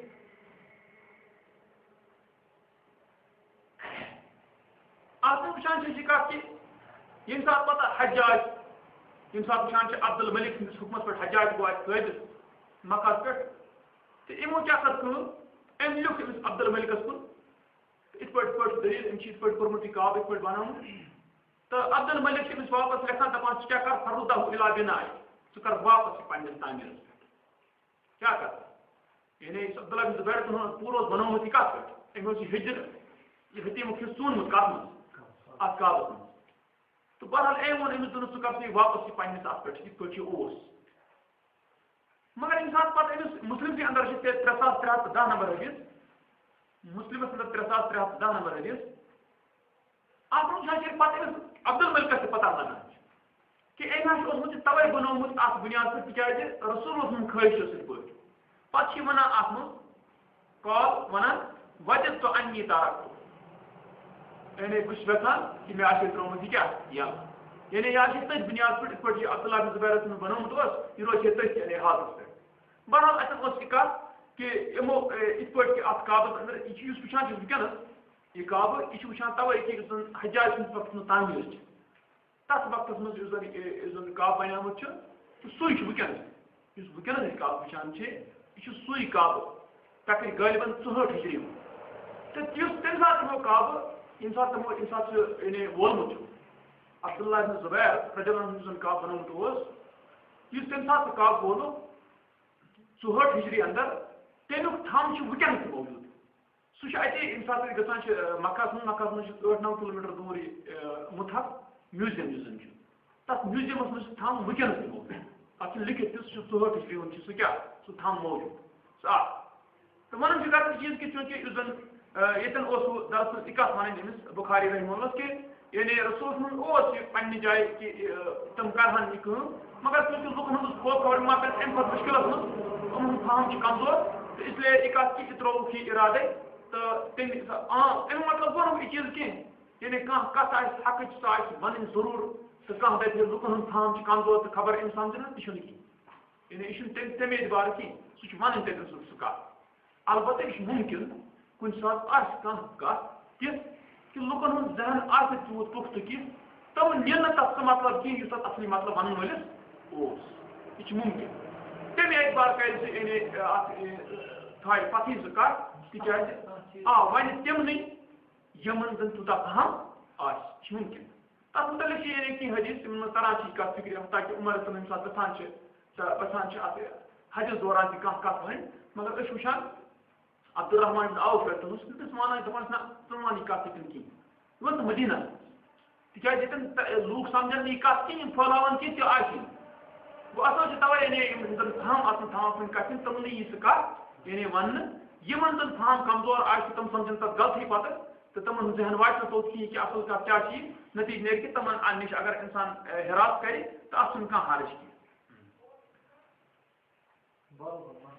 आप वुचान कत कि यम सात पता हज्जाज यम सात वुचान अब्दुल मलिक सन्दस हुकमस पे हज्जाज गो काबिज मक्का पे तो यमो क्या कर अम लिख अमिस अब्दुल मलिकस कुन इत पे दलील अम इत पे कोर्मुत यह काब इत पे बनान तो अब्दुल मलिक अमिस वापस लिखान दपान क्या कर फरुदा इला बिनाय सह कर वापस पे तामीर क्या कर यानी अब्दुल्लाह बिन जुबैर पूरा बनोमुत यह कत पे अमो हिजर यह हतीमुक सूनमुत कत मज अत काबस मज तो बहरहाल अम वो अमिस दोन सह कर वापस पे अत पे इत पे मगर इंसान पे अमिस मुस्लिम के अंदर त्रे सास त्रे हथ दह नंबर हदीस मुस्लिम अंदर त्रे सास त्रे हथ दह नंबर हदीस आप पे अमिस अब्दुल मलिक से पता लगा कि अम तवे बनोमुत अत बुनियाद पे तिकाज रसूल ख्वाहिश पे पे वन अत मज कॉल वन वजद तो अन्नी तारक यानी बस वेथान कि मे आशे त्रोमुत क्या यल यानी यह तथ बुनियाद पे इत पे अब्दुल्लाह बिन जुबैर बनोमुत यह रोज तथ यानी हालत पे बहरहाल अतन कत कि यमो इत पे अत काबस अंदर यह वुचान वनस यह काब यह वुचान तवे कि हज्जाज सद वक्त तामीर तथ वक्त मज काब बनामुत सू वनस वनस काब वुचान यह सू काब तक गालिबन चौहठ हिजरी तो तम सात तमो काब इन सात तमो इन सात यानी वोलमुत अब्दुल्लाह बिन जुबैर रदियल्लाहु अन्हु काब बनोमुत इस तम सात काब वोल चौहठ हिजरी अंदर तमिक थम वनस मौजूद सह इन सात ग मक्का मक्का आठ नौ किलोमीटर दूर मुथहफ म्यूजियम तथ म्यूजियमस मज थम वनस मौजूद अत लिखित सह चौहठ हिजरी हूँ सह क्या सह थम मौजूद सह तो वन कर चीज कि चूंकि ये दरअसल यह कत वन अमिस बुखारी रहमहुल्लाह कि यानी रसूल पे जाए कि तम करहन यह मगर चूंकि लुकन हूँ खौफ खबर मा पे अम मुश्किल मज फहम कमजोर तो इसलिए यह कत कि त्रोक यह इरादे तो तम अम मतलब गो यह चीज कह यानी कह कत हक सह वन जरूर तो कह दप लुकन हूँ फहम कमजोर तो खबर अम समझना तह यानी यह तमे एतबार कह सह वन तक सह कत अलबत्त यह मुमकिन कुछ सात कह कि लुकन हूँ जहन आत तूत पुख्त कि तम नीन तथ सह मतलब कह तथ असली मतलब वन वलिस यह मुमकिन तमे एतबार कर यानी थाय पथी सह कत तिकाज आ वन तमन यमन जन तूता फहम आह मुमकिन तथ मुतलिक यानी कह हदीस तम तरान कत फिक्र ताकि उमर तम सात गसान गसान अत हजस दौरान कह कत वन मगर अस वुचान अब्दुर्रहमान आव पे तुस वन दपान ना तुम वन कत कह वन मदीना तिकाज लूक समझन यह कत कह फैलावन कह आह गो अस तवे यानी फहम आन थवान कत तमन यह सह कत यानी वन यमन जन फहम कमजोर आह तम समझन तथ गलती पे तो तमन जहन वाट तोत कह कि असल कत क्या नतीज नीर कि तमन अ नश अगर इंसान हिरास कर तो अत कह हारिश कह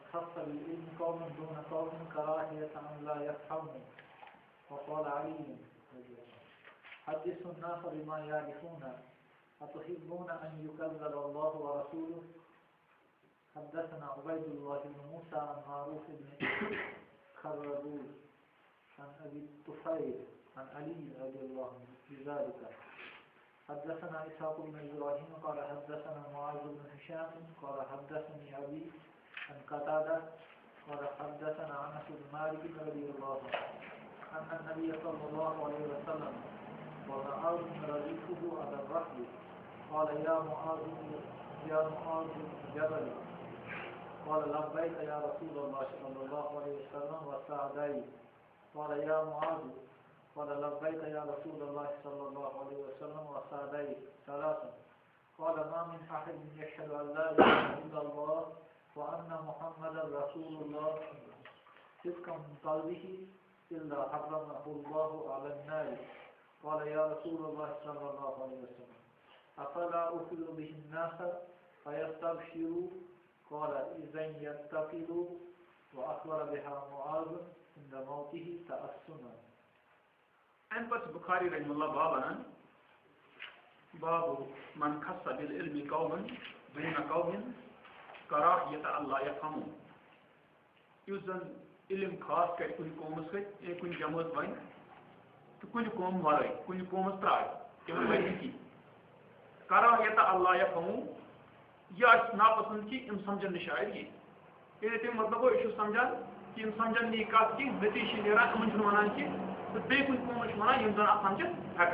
خص بالعلم قوم دون قوم كراهية أن لا يفهموا. وقال علي حدثوا الناس بما يعرفون أتحبون أن يكذب الله ورسوله. حدثنا عبيد الله بن موسى عن معروف بن خربوز عن أبي الطفيل عن علي رضي الله عنه بذلك. حدثنا إسحاق بن إبراهيم قال حدثنا معاذ بن هشام قال حدثني أبي عن قتادة قال حدثنا أنس بن مالك رضي الله عنه أن النبي صلى الله عليه وسلم ومعاذ رديفه على الرحل قال يا معاذ يا معاذ جبل قال لبيك يا رسول الله صلى الله عليه وسلم وسعدي قال يا معاذ قال لبيك يا رسول الله صلى الله عليه وسلم وسعدي ثلاثا قال ما من أحد يشهد أن لا إله إلا الله وأن محمدا رسول الله صدقا من قلبه إلا حرمه الله على النار. قال يا رسول الله صلى الله عليه وسلم أفلا أخبر به الناس فيستبشروا قال إذا يتقلوا. وأخبر بها معاذ عند موته تأسنا. أن بس بخاري رحمه الله بابنا باب من خص بالعلم قوم دون قوم كراهية الله يفهموا. يوزن علم خاص कर कुछ कौम से एक कुछ जमात बन तो कुछ कौम वाले कुछ कौम स्टार केवल वही की कराहियत अल्लाह यफहमू या नापसंद की इन समझन शायद ये ये ते मतलब वो इशू समझन कि इन समझन नी का की नतीजे नेरा अमन वनान की तो बे कुछ कौम वना यम जन समझ हक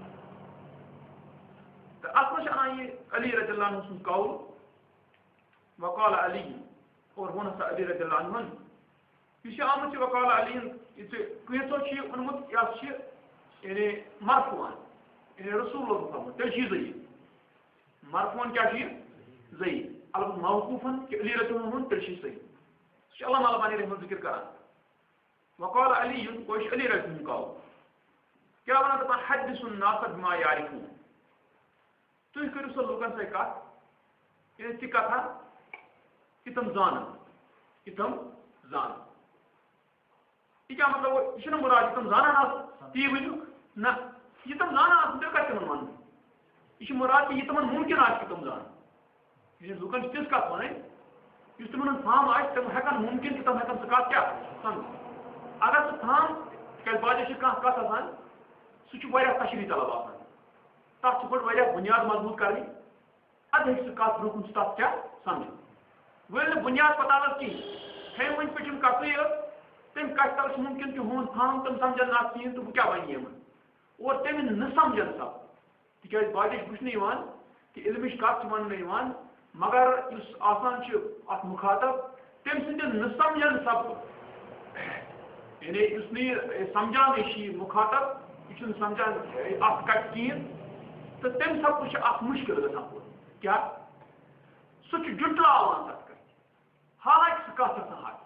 तो असमश आना ये अली रज़ियल्लाहु अन्हु सुन कौल वक़ाल अली और वन सा अली रज़ियल्लाहु अन्हु यह आमत वक़ाल अली कैसो उन्मुत यानी मरफून यानी रसूल तेल ज़ई मरफून क्या ज़ई अलबत् मौकूफन कि अली रज़ियल्लाहु तेल सही अल्लाह ताला पानी रहमत जिक्र करान वक़ाल अली कोश अली रज़ियल्लाहु कहो क्या वना दपान हद्दिसुन नास बिमा यारिफून तुम करो सो लोगन से कथ ये ती कथा कि तुम जान कि तुम जान ये क्या मतलब ये मुराद तुम जाना ना ती वनु ना ये तुम जाना तो क्या तुम मान ये मुराद ये तुम मुमकिन आज कि तुम जान ये लोगन किस का वने इस तुम फाम आज तुम हेकन मुमकिन कि तुम हेकन सकात क्या सन अगर सु फाम कल बाजे से का कथ आसान सु वाया तशरीह तलब आसान तथ गोड वाया बुनियाद मजबूत करनी अद हेक कथ ब्रोकन तथ क्या समझ वेल बुनियाद पता की हे वन पे कथ तम कथ तल मुमकिन कि हून फाम तुम समझन ना कहें तो क्या वन यमन और तम न समझन सब तिकाज बाजे बुझन कि इल्मिश कथ वन मगर इस आसान अत मुखातब तम सद न समझन सब यानी इस समझान मुखातब यह समझान अत कथ कहें तो तम सब अत मुश्किल ग क्या सह जुटलावान तथ कथ हालांकि सह कथ हक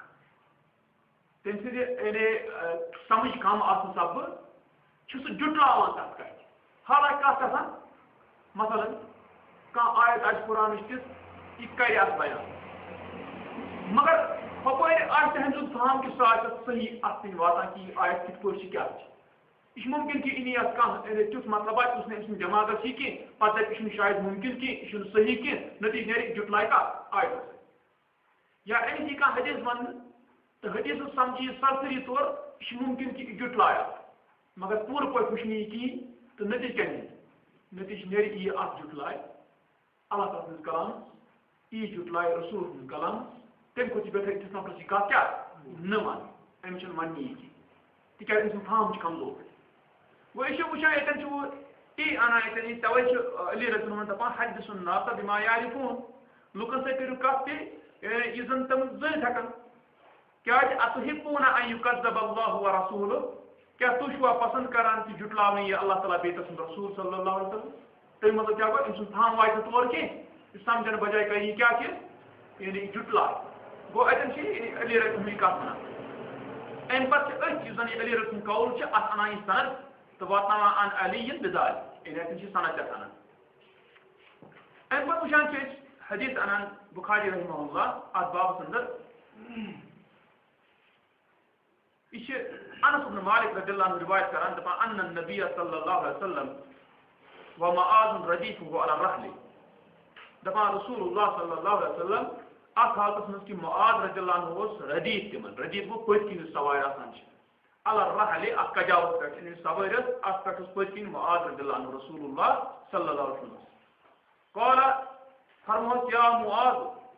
तम सद यानी समझ कम आसन सब सह जुटलावान तथ कथ हालांकि कथ मसलन कह आयत आज कुरान तिस यह कर बयान मगर हपर तहद फहम कि सह सही अत वातान कि आयत कित पे क्या यह मुमकिन कि इन कह तुथ मतलब उसने दिमाग यह कह पता यह शायद मुमकिन कि यह सही कह नतीज ने जुटलाय का आयत या अमिस यह कह हदीस वन तो हदीस समझी सरसरी तौर यह मुमकिन कि जुटलाय मगर पूर पे वुच कहें तो नतीज क्या नतीज ने यह अत जुटलाय अल्लाह ताला कलाम यह जुटलाय रसूल कलाम तम खुद बेहतर अकिस नफरस यह कथ क्या न वन अमिस वन यह तिक फाम कमजोर वो यह वुचान ये ती अनान ये तवे अली रज़ियल्लाहु अन्हु दपान हद्दिसुन नास बिमा यारिफून लुकन से करो कथ यह जन तम जन हेकन क्या अतुहिब्बून अन युकज़्ज़ब अल्लाहु व रसूलुहु क्या तुम पसंद करान कि जुटलाव यह अल्लाह ताला बे तस्म रसूल सल्लल्लाहु अलैहि वसल्लम तम मतलब क्या गो अम फाम वात तौर कह समझन बजाय कह यह क्या कह यानी जुटला गो अतन अली रज़ियल्लाहु कथ वन अम पे अली रज़ियल्लाहु कौल अत अनान सनद तो वातना अन अली बिदाल अतन सनद अनान अम पे वुचान हदीस अनान बुखारी रहमहुल्लाह अत बाबस अंदर इसे अनस इब्न मालिक रदियल्लाहु अन्हु रिवायत करान दपा अन्न नबी सल्लल्लाहु अलैहि वसल्लम व मुआज़ रदीफुहु अला रहली दपा रसूलुल्लाह सल्लल्लाहु अलैहि वसल्लम अख हालतस मज कि मुआज़ रदियल्लाहु अन्हु ओस रदीफ तिमन रदीफ गो पतकिन सवार आसान छ अला रहली अख कजावत पे इन सवारस अख पे पतकिन मुआज़ रदियल्लाहु अन्हु रसूलुल्लाह सल्लल्लाहु अलैहि वसल्लम قال فرموت يا معاذ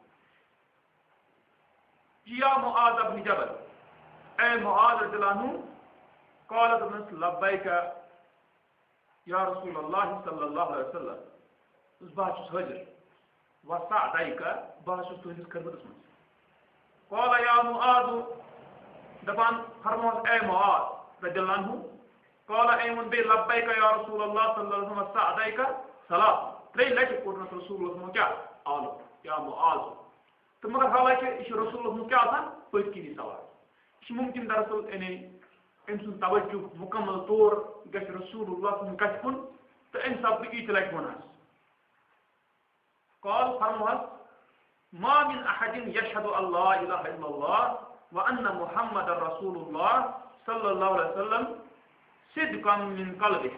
يا معاذ بن جبل اے معاذ رضی اللہ عنہ قال تمس لبیک یا رسول اللہ صلی اللہ علیہ وسلم اس بات حاضر وسعدیک بات تہندس خدمتس من قال يا معاذ دپان فرموت اے معاذ رضی اللہ عنہ قال ایمن بی لبیک یا رسول اللہ صلی اللہ علیہ وسلم وسعدیک ثلاث ترے لٹ کوٹن رسول اللہ کیا آلو یا معاذ تو مگر حالانکہ یہ رسول اللہ کیا آسان پتکنی سوال یہ ممکن دراصل یعنی ام سن توجہ مکمل طور گژھِ رسول اللہ سن کتھ کن تو ام سب یت لٹ ونس قال فرموس ما من احد يشهد ان لا اله الا الله وان محمد رسول الله صلى الله عليه وسلم صدقا من قلبه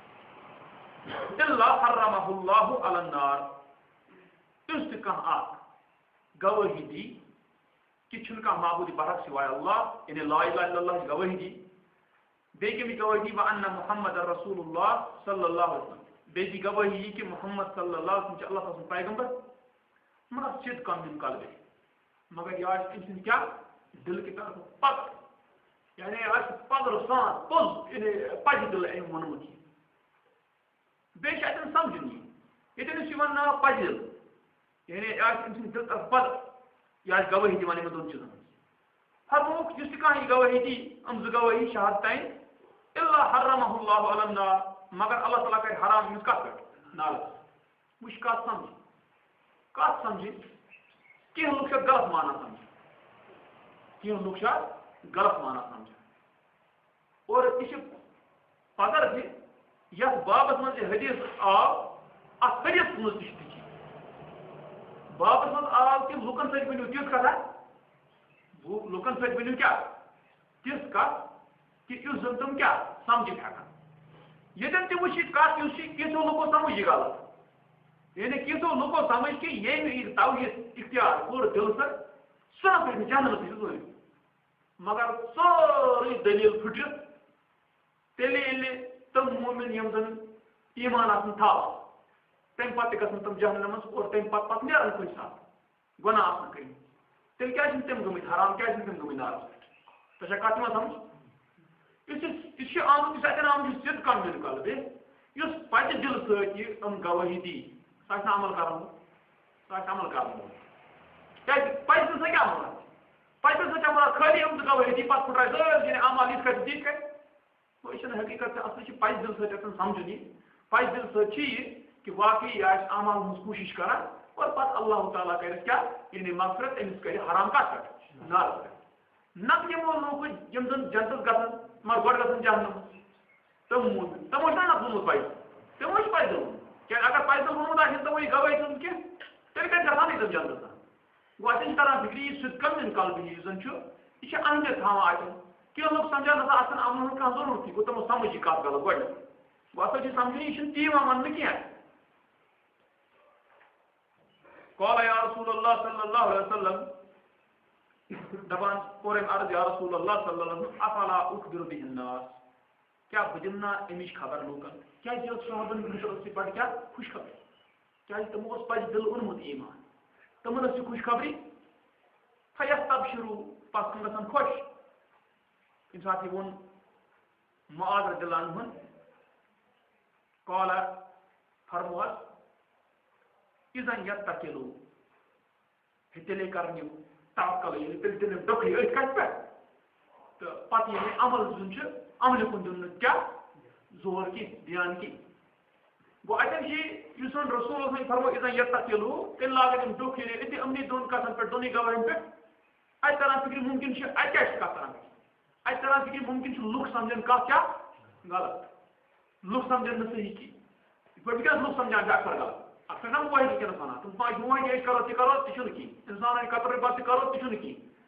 إلا حرمه الله على النار استكان آك گواہی دی کہ چھن کا معبود برحق سوائے اللہ یعنی لا الہ الا اللہ گواہی دی بیکی بھی گواہی دی وَأَنَّ محمد رسول اللہ صلی اللہ علیہ وسلم بیکی گواہی دی کہ محمد صلی اللہ علیہ وسلم اللہ صلی اللہ علیہ وسلم پیغمبر مگر صدقا من قلبه مگر یہ آج انسان کیا دل کی طرف پک یعنی آج پدر سان پوز یعنی پج دل ایم ونمتی بیش اتن سمجھنی اتن سیون نا پجل یعنی آج انسان دل طرف پد یا گواہی دی ونی دون چیزن ہر موقع جس کا ہی گواہی دی ام ز گواہی شہادتین الا حرمه الله على النار مگر اللہ تعالی کا حرام اس کا پٹ نال مش کا سمجھ کا سمجھ کہ لوگ سے غلط مانا سمجھ کہ لوگ سے غلط مانا سمجھ اور اس پدر دی یس بابس من حدیث آو ات حدیث مز تھی بابس من آو کہ لکن سۭتۍ ؤنِو تِژھ کتھا لکن سۭتۍ ؤنِو کیٛاہ تِژھ کتھ کہ یُس زن تِم کیٛاہ سمجھِتھ ہٮ۪کن ییٚتٮ۪ن تہِ وٕچھ یہِ کتھ یُس یہِ کینٛژھو لُکو سمجھ یہِ غلط یعنی کینٛژھو لُکو سمجھ کہ ییٚمۍ یہِ توحیٖد اختیار کوٚر دِلہٕ سۭتۍ سُہ ہسا ہیٚکہِ جنتس ضروٗری مگر سورُے دٔلیٖل پھٕٹرِتھ تیٚلہِ ییٚلہِ تِم مومِن یِم زن ایٖمان آسن تھاوان تمہِ پتہٕ تہِ گژھن تِم جہنمس اور تمہِ پتہٕ پتہٕ نیرن کُنہِ ساتہٕ گۄناہ آسن کٔرمٕتۍ تیٚلہِ کیٛازِ چھِنہٕ تِم گٔمٕتۍ حرام کیٛازِ چھِنہٕ تِم گٔمٕتۍ نارس تۄہہِ چھا کتھ یِوان سمجھ یُس یہِ چھُ آمُت یُس اتٮ۪ن آمُت یُس ضد کم من قلبہِ یُس پتہِ دِلہٕ سۭتۍ یہِ یِم گوٲہی دی سُہ آسہِ نہٕ عمل کرن وول سُہ آسہِ عمل کرن وول کیٛازِ پتہِ دِلہٕ سۭتۍ کیٛاہ مراد پتہِ دِلہٕ سۭتۍ کیٛاہ مراد خٲلی یِم زٕ گوٲہی دی پتہٕ پھٕٹراے سٲرسٕے یعنی عمل یِتھ کٔنۍ تِتھ کٔنۍ یہ چھُنہٕ حقیٖقت اصل چھِ پزِ دِلہٕ سۭتۍ آسان سمجھُن یہِ پزِ دِلہٕ سۭتۍ چھِ یہِ کہ واقعی یہِ آسہِ اعمال ہٕنٛز کوٗشِش کران اور پتہٕ اللہ تعالیٰ کرٮ۪س کیٛاہ یعنی مغفرت أمِس کرِ حرام کتھ پٮ۪ٹھ نارس پٮ۪ٹھ نتہٕ یِمو لوٗکھ یِم زن جنتس گژھن مگر گۄڈٕ گژھن جہنم تِم موٗمِن تِمو چھُنہ نتہٕ ووٚنمُت پزِ تِمو چھُ پزِ ووٚنمُت کیٛازِ اگر پزِ ووٚنمُت آسہِ تِمو یہِ گوٲہی دِژمٕژ کینٛہہ تیٚلہِ کتہِ گژھانٕے تِم جنتس گوٚو اتٮ۪ن چھِ تران فِکرِ یہِ صدقن من قلبہِ یُس زن چھُ یہِ چھِ اہمیت تھاوان اتٮ۪ن کینٛہہ لُکھ سمجھان نسا اتھ چھنہٕ عملن ہٕنٛز کانٛہہ ضروٗرتٕے گوٚو تِمو سمجھ یہِ کتھ غلط گۄڈنیٚتھ گوٚو اصل چھِ سمجھُن یہِ چھُنہٕ تی یِوان وننہٕ کینٛہہ قال يا رسول الله صلى الله عليه وسلم دپان کوٚر أمۍ عرض یا رسول اللہ صلی اللہ علیہ وسلم افلا اخبر به الناس کیا بہٕ دِمہٕ نا اَمِچ خبر لوٗکن کیٛازِ یہِ ٲس صحابن خٲطرٕ ٲس یہِ بڑٕ کیٛاہ خوش خبری کیٛازِ تِمو اوس پزِ دِل اوٚنمُت ایٖمان تِمن ٲس یہِ خوش خبری فیستبشروا پتہٕ تِم گژھن خۄش ییٚمہِ ساتہٕ یہِ ووٚن معاذ رضی اللہ عنہُن قال فرموس اذا یتکلوا تیٚلے کرن یِم توکل ییٚلہِ تیٚلہِ دِنہٕ ڈۄکھٕے أتھۍ کتھِ پٮ۪ٹھ تہٕ پتہٕ ییٚلہِ عمل زن چھُ عملہِ کُن دیُن نہٕ کیٛاہ زور کینٛہہ دھیان کینٛہہ گوٚو اتٮ۪ن چھِ یُس زن رسول صٲبن فرمو اذا یتکلوا تیٚلہِ لاگن یِم ڈۄکھ ییٚلہِ أتی یِمنٕے دۄن کتھن پٮ۪ٹھ دۄنٕے گواہن پٮ۪ٹھ اتہِ تران فِکرِ مُمکِن چھُ اتہِ کیٛاہ چھِ کتھ کران اتہِ تران فِکرِ مُمکِن چھُ لُکھ سمجھن کتھ کیٛاہ غلط لُکھ سمجھن نہٕ صحیح کینٛہہ یِتھ پٲٹھۍ وٕنکٮ۪نس لُکھ سمجھان چھِ اکثر غلط اکثر نا موبایل وٕنکٮ۪نس ونان تِم پانٛژھ موبایل أسۍ کرو تہِ کرو تہِ چھُنہٕ کینٛہہ اِنسان اَنہِ کترٕ پتہٕ تہِ کرو تہِ چھُنہٕ کینٛہہ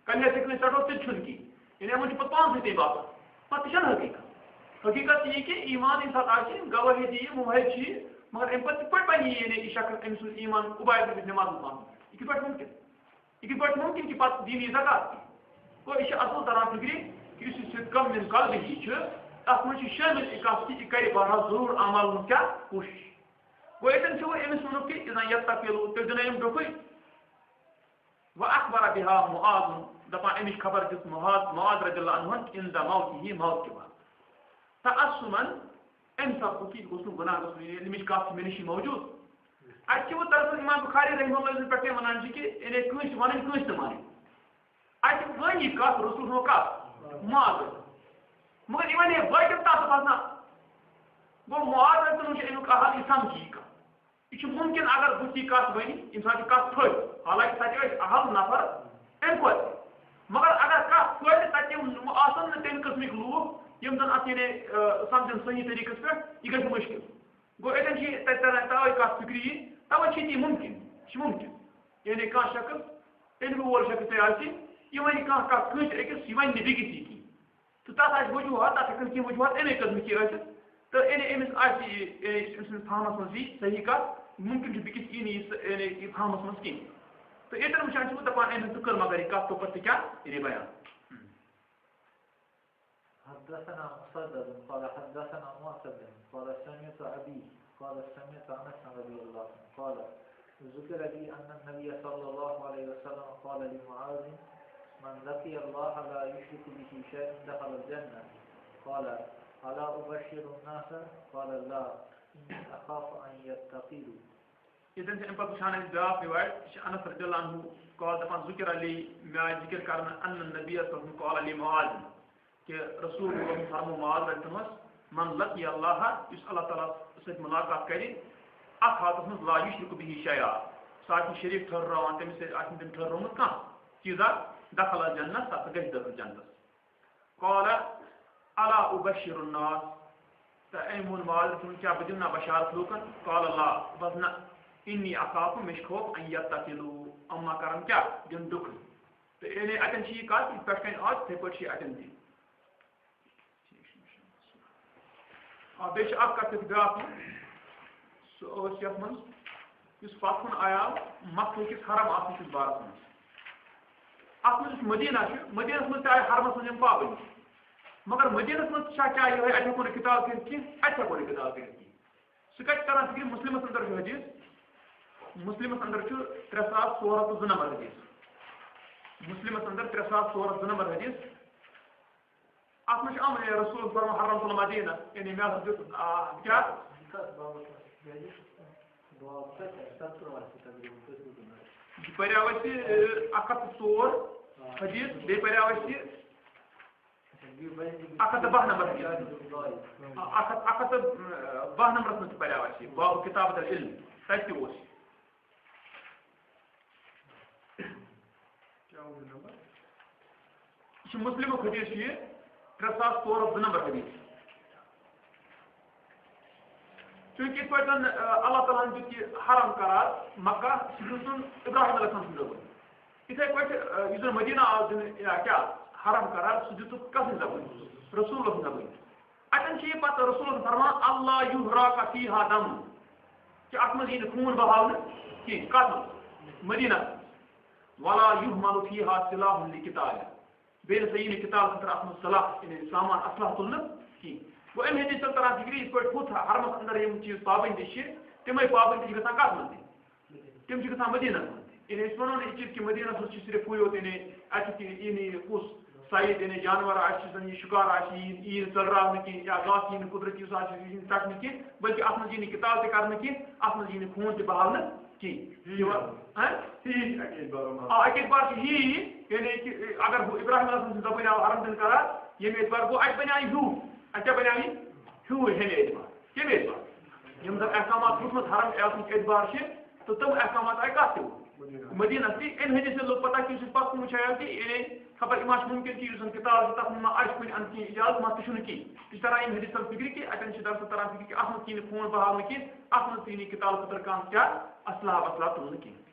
कल हेक सटो तुम की यानी पे पान से बात पे हकीकत हकीकत यह कि ईमान इन सात गवाही दी मुहैद मगर अम पे बन ये शख्स अम सद ईमान उबायद नमाज पान यह पे मुमकिन यह पे मुमकिन कि पे दीनी ज़कात गो यह असल तरह फिक्री कि सिद्कम मिन क़ल्बिही तथ मज शामिल कि कर बहरहाल जरूर अमल क्या कोशिश गो ये अमिस वो कि इज़ा यत्तक़िलु तेल दिन अम डुक व अखबर बिहा मुआज़ दपान अमिश खबर दिस मुआज़ मुआज़ रज़ियल्लाहु अन्हु इंद मौतिही मौत के बाद तअस्सुमन अम सब कि गुस्नु गुनाह गुस्नु अमिश कथ मे नश मौजूद अत वो तरफ इमाम बुखारी रहमतुल्लाह पे वनान कि यानी कंस वन कंस मान अत वन यह कथ रसूल हो कथ मुआज़ मगर इन वे वाजिब तथ बना गो मुआज़ अमुक अहल यह समझी यह मुमकिन अगर बुत यह कथ वन इन सात कथ फल हालांकि तक अहल नफर अम पे मगर अगर कथ फल तक आसन तम कस्मिक लूक यम जन अत यानी समझन सही तरीके पे यह गई मुश्किल गो ये तवे कथ फिक्री तवे यह मुमकिन मुमकिन यानी कह शख्स इन वोल शख्स यह वन कह कथ कंस अकिस यह वन बिकिस यह तो तथ वजूहत तथ हेन कह वजूहत अमे कदम की तो यानी अमिस फाहमस मज सही कथ मुमकिन बिकिस यी फाहमस मज कह तो ये वुचान दपान अमिस तो कर मगर यह कथ तो पे क्या ये बयान حدثنا مسدد قال حدثنا معتمد قال سمعت أبي قال سمعت أنس رضي الله عنه قال ذكر لي أن النبي صلى الله عليه وسلم قال لمعاذ من لقي الله لا يشرك به شيئا دخل الجنة قال ألا أبشر الناس قال لا إني أخاف أن يتقيوا इधन से इम्पत शान जवाब रिवायत अनस रज़ियल्लाहु अन्हु कॉल दफान ज़िक्र अली मैं जिक्र करना अन्न नबी सल्लल्लाहु अलैहि वसल्लम कॉल अली मुआज़ कि रसूल फरमो मुआज़ रतमस मन लकी अल्लाह इस अल्लाह ताला से मुलाकात करी अख हालत में ला युश्रिकु बिही शैआ साथ शरीक ठहरावान तमिस से आखिर दिन ठहरोमत का चीज़ा दखल जन्नत तथ गई दखल जन्नत कॉल अला उबशिरु अन्नास त ऐमुन मुआज़ क्या बदिना बशारत लोकन कॉल अल्लाह बजना इन्नी अखाफु मिश खौफ अन यत्तक़िलु अम्मा करम क्या दिन दुख तो यानी अतन छी कत इत पे कन आज थे पे अतन दी आ बेश आप कत ब्याक सो यथ मन इस पत आया मक्के किस हरम आस किस बारस मन अत मन मदीना मदीनस मज आए हरमस मज पाबंदी मगर मदीनस मज क्या ये अत हेको किताब कर अत हेको किताब कर सह कत कर फिक्र मुस्लिमस अंदर हदीस मुस्लिमस अंदर त्रे सात ोर हथ जो नंबर हदीस मुस्लिमस अंदर त्रे सात ोर हथ जो नंबर हदीस अत मे अम रसूल फरमा हर्रमतुल मदीना यानी मे दित क्या पर्याव अख हथ ोर हदीस बे पर्याव अख हथ बह नंबर हदीस अख हथ बह नंबर मे पर्याव बाब किताब इल्म तत मुस्लिम हदीस ये त्रे सात ोर जो नंबर हदीस चूंकि इत पे अल्लाह ताला दित हरम करार मक्का सुन इब्राहिम अलैहिस्सलाम जबन इथे पे इस मदीना आव क्या हरम करार सह दित कस जबन रसूल जबन अतन पे रसूल फरमान अल्लाह युहरा का फीहा दम कि अत मज खून बहाव कह कत मदीना वला युहमल फीहा सिलाह लिकिताल बे सही किताब खतर अत सलाह सामान असलाह तुल कह वो अम हदीस तरह फिक्री इत पे खुद हरमस अंदर यम चीज पाबंदी तम पाबंदी ग कत मन तम ग मदीना मन यानी वो यह चीज कि मदीना मज सिर्फ हु योत यानी अत यी कुस साइड यानी जानवर आन यह शिकार यी चलरावन कह या गास यी कुदरती तट कह बल्कि अत मज यी किताब तक कह अत मज यी खून तह बहाव कह अक बार यी यानी अगर इब्राहिम दपन आव हरम दिन करार ये एतबार गो अत बना ह्यू अत बना ह्यू हेम एतबार कम एतबार यम जन अहकाम थुमत हरम एतबार तो तम अहकाम आए कत मदीना अम हदीस लोग पता कि पत वुचाया कि यानी खबर इमा मुमकिन कि किताब तथ मा कुन अन कह इजाजत मा तुम कह तरह अम हदीस फिक्र कि अतन दरस तरह फिक्र कि अत मज खून बहाव कह अत मज किताब खतर कह क्या असलाह वसलाह तुल कह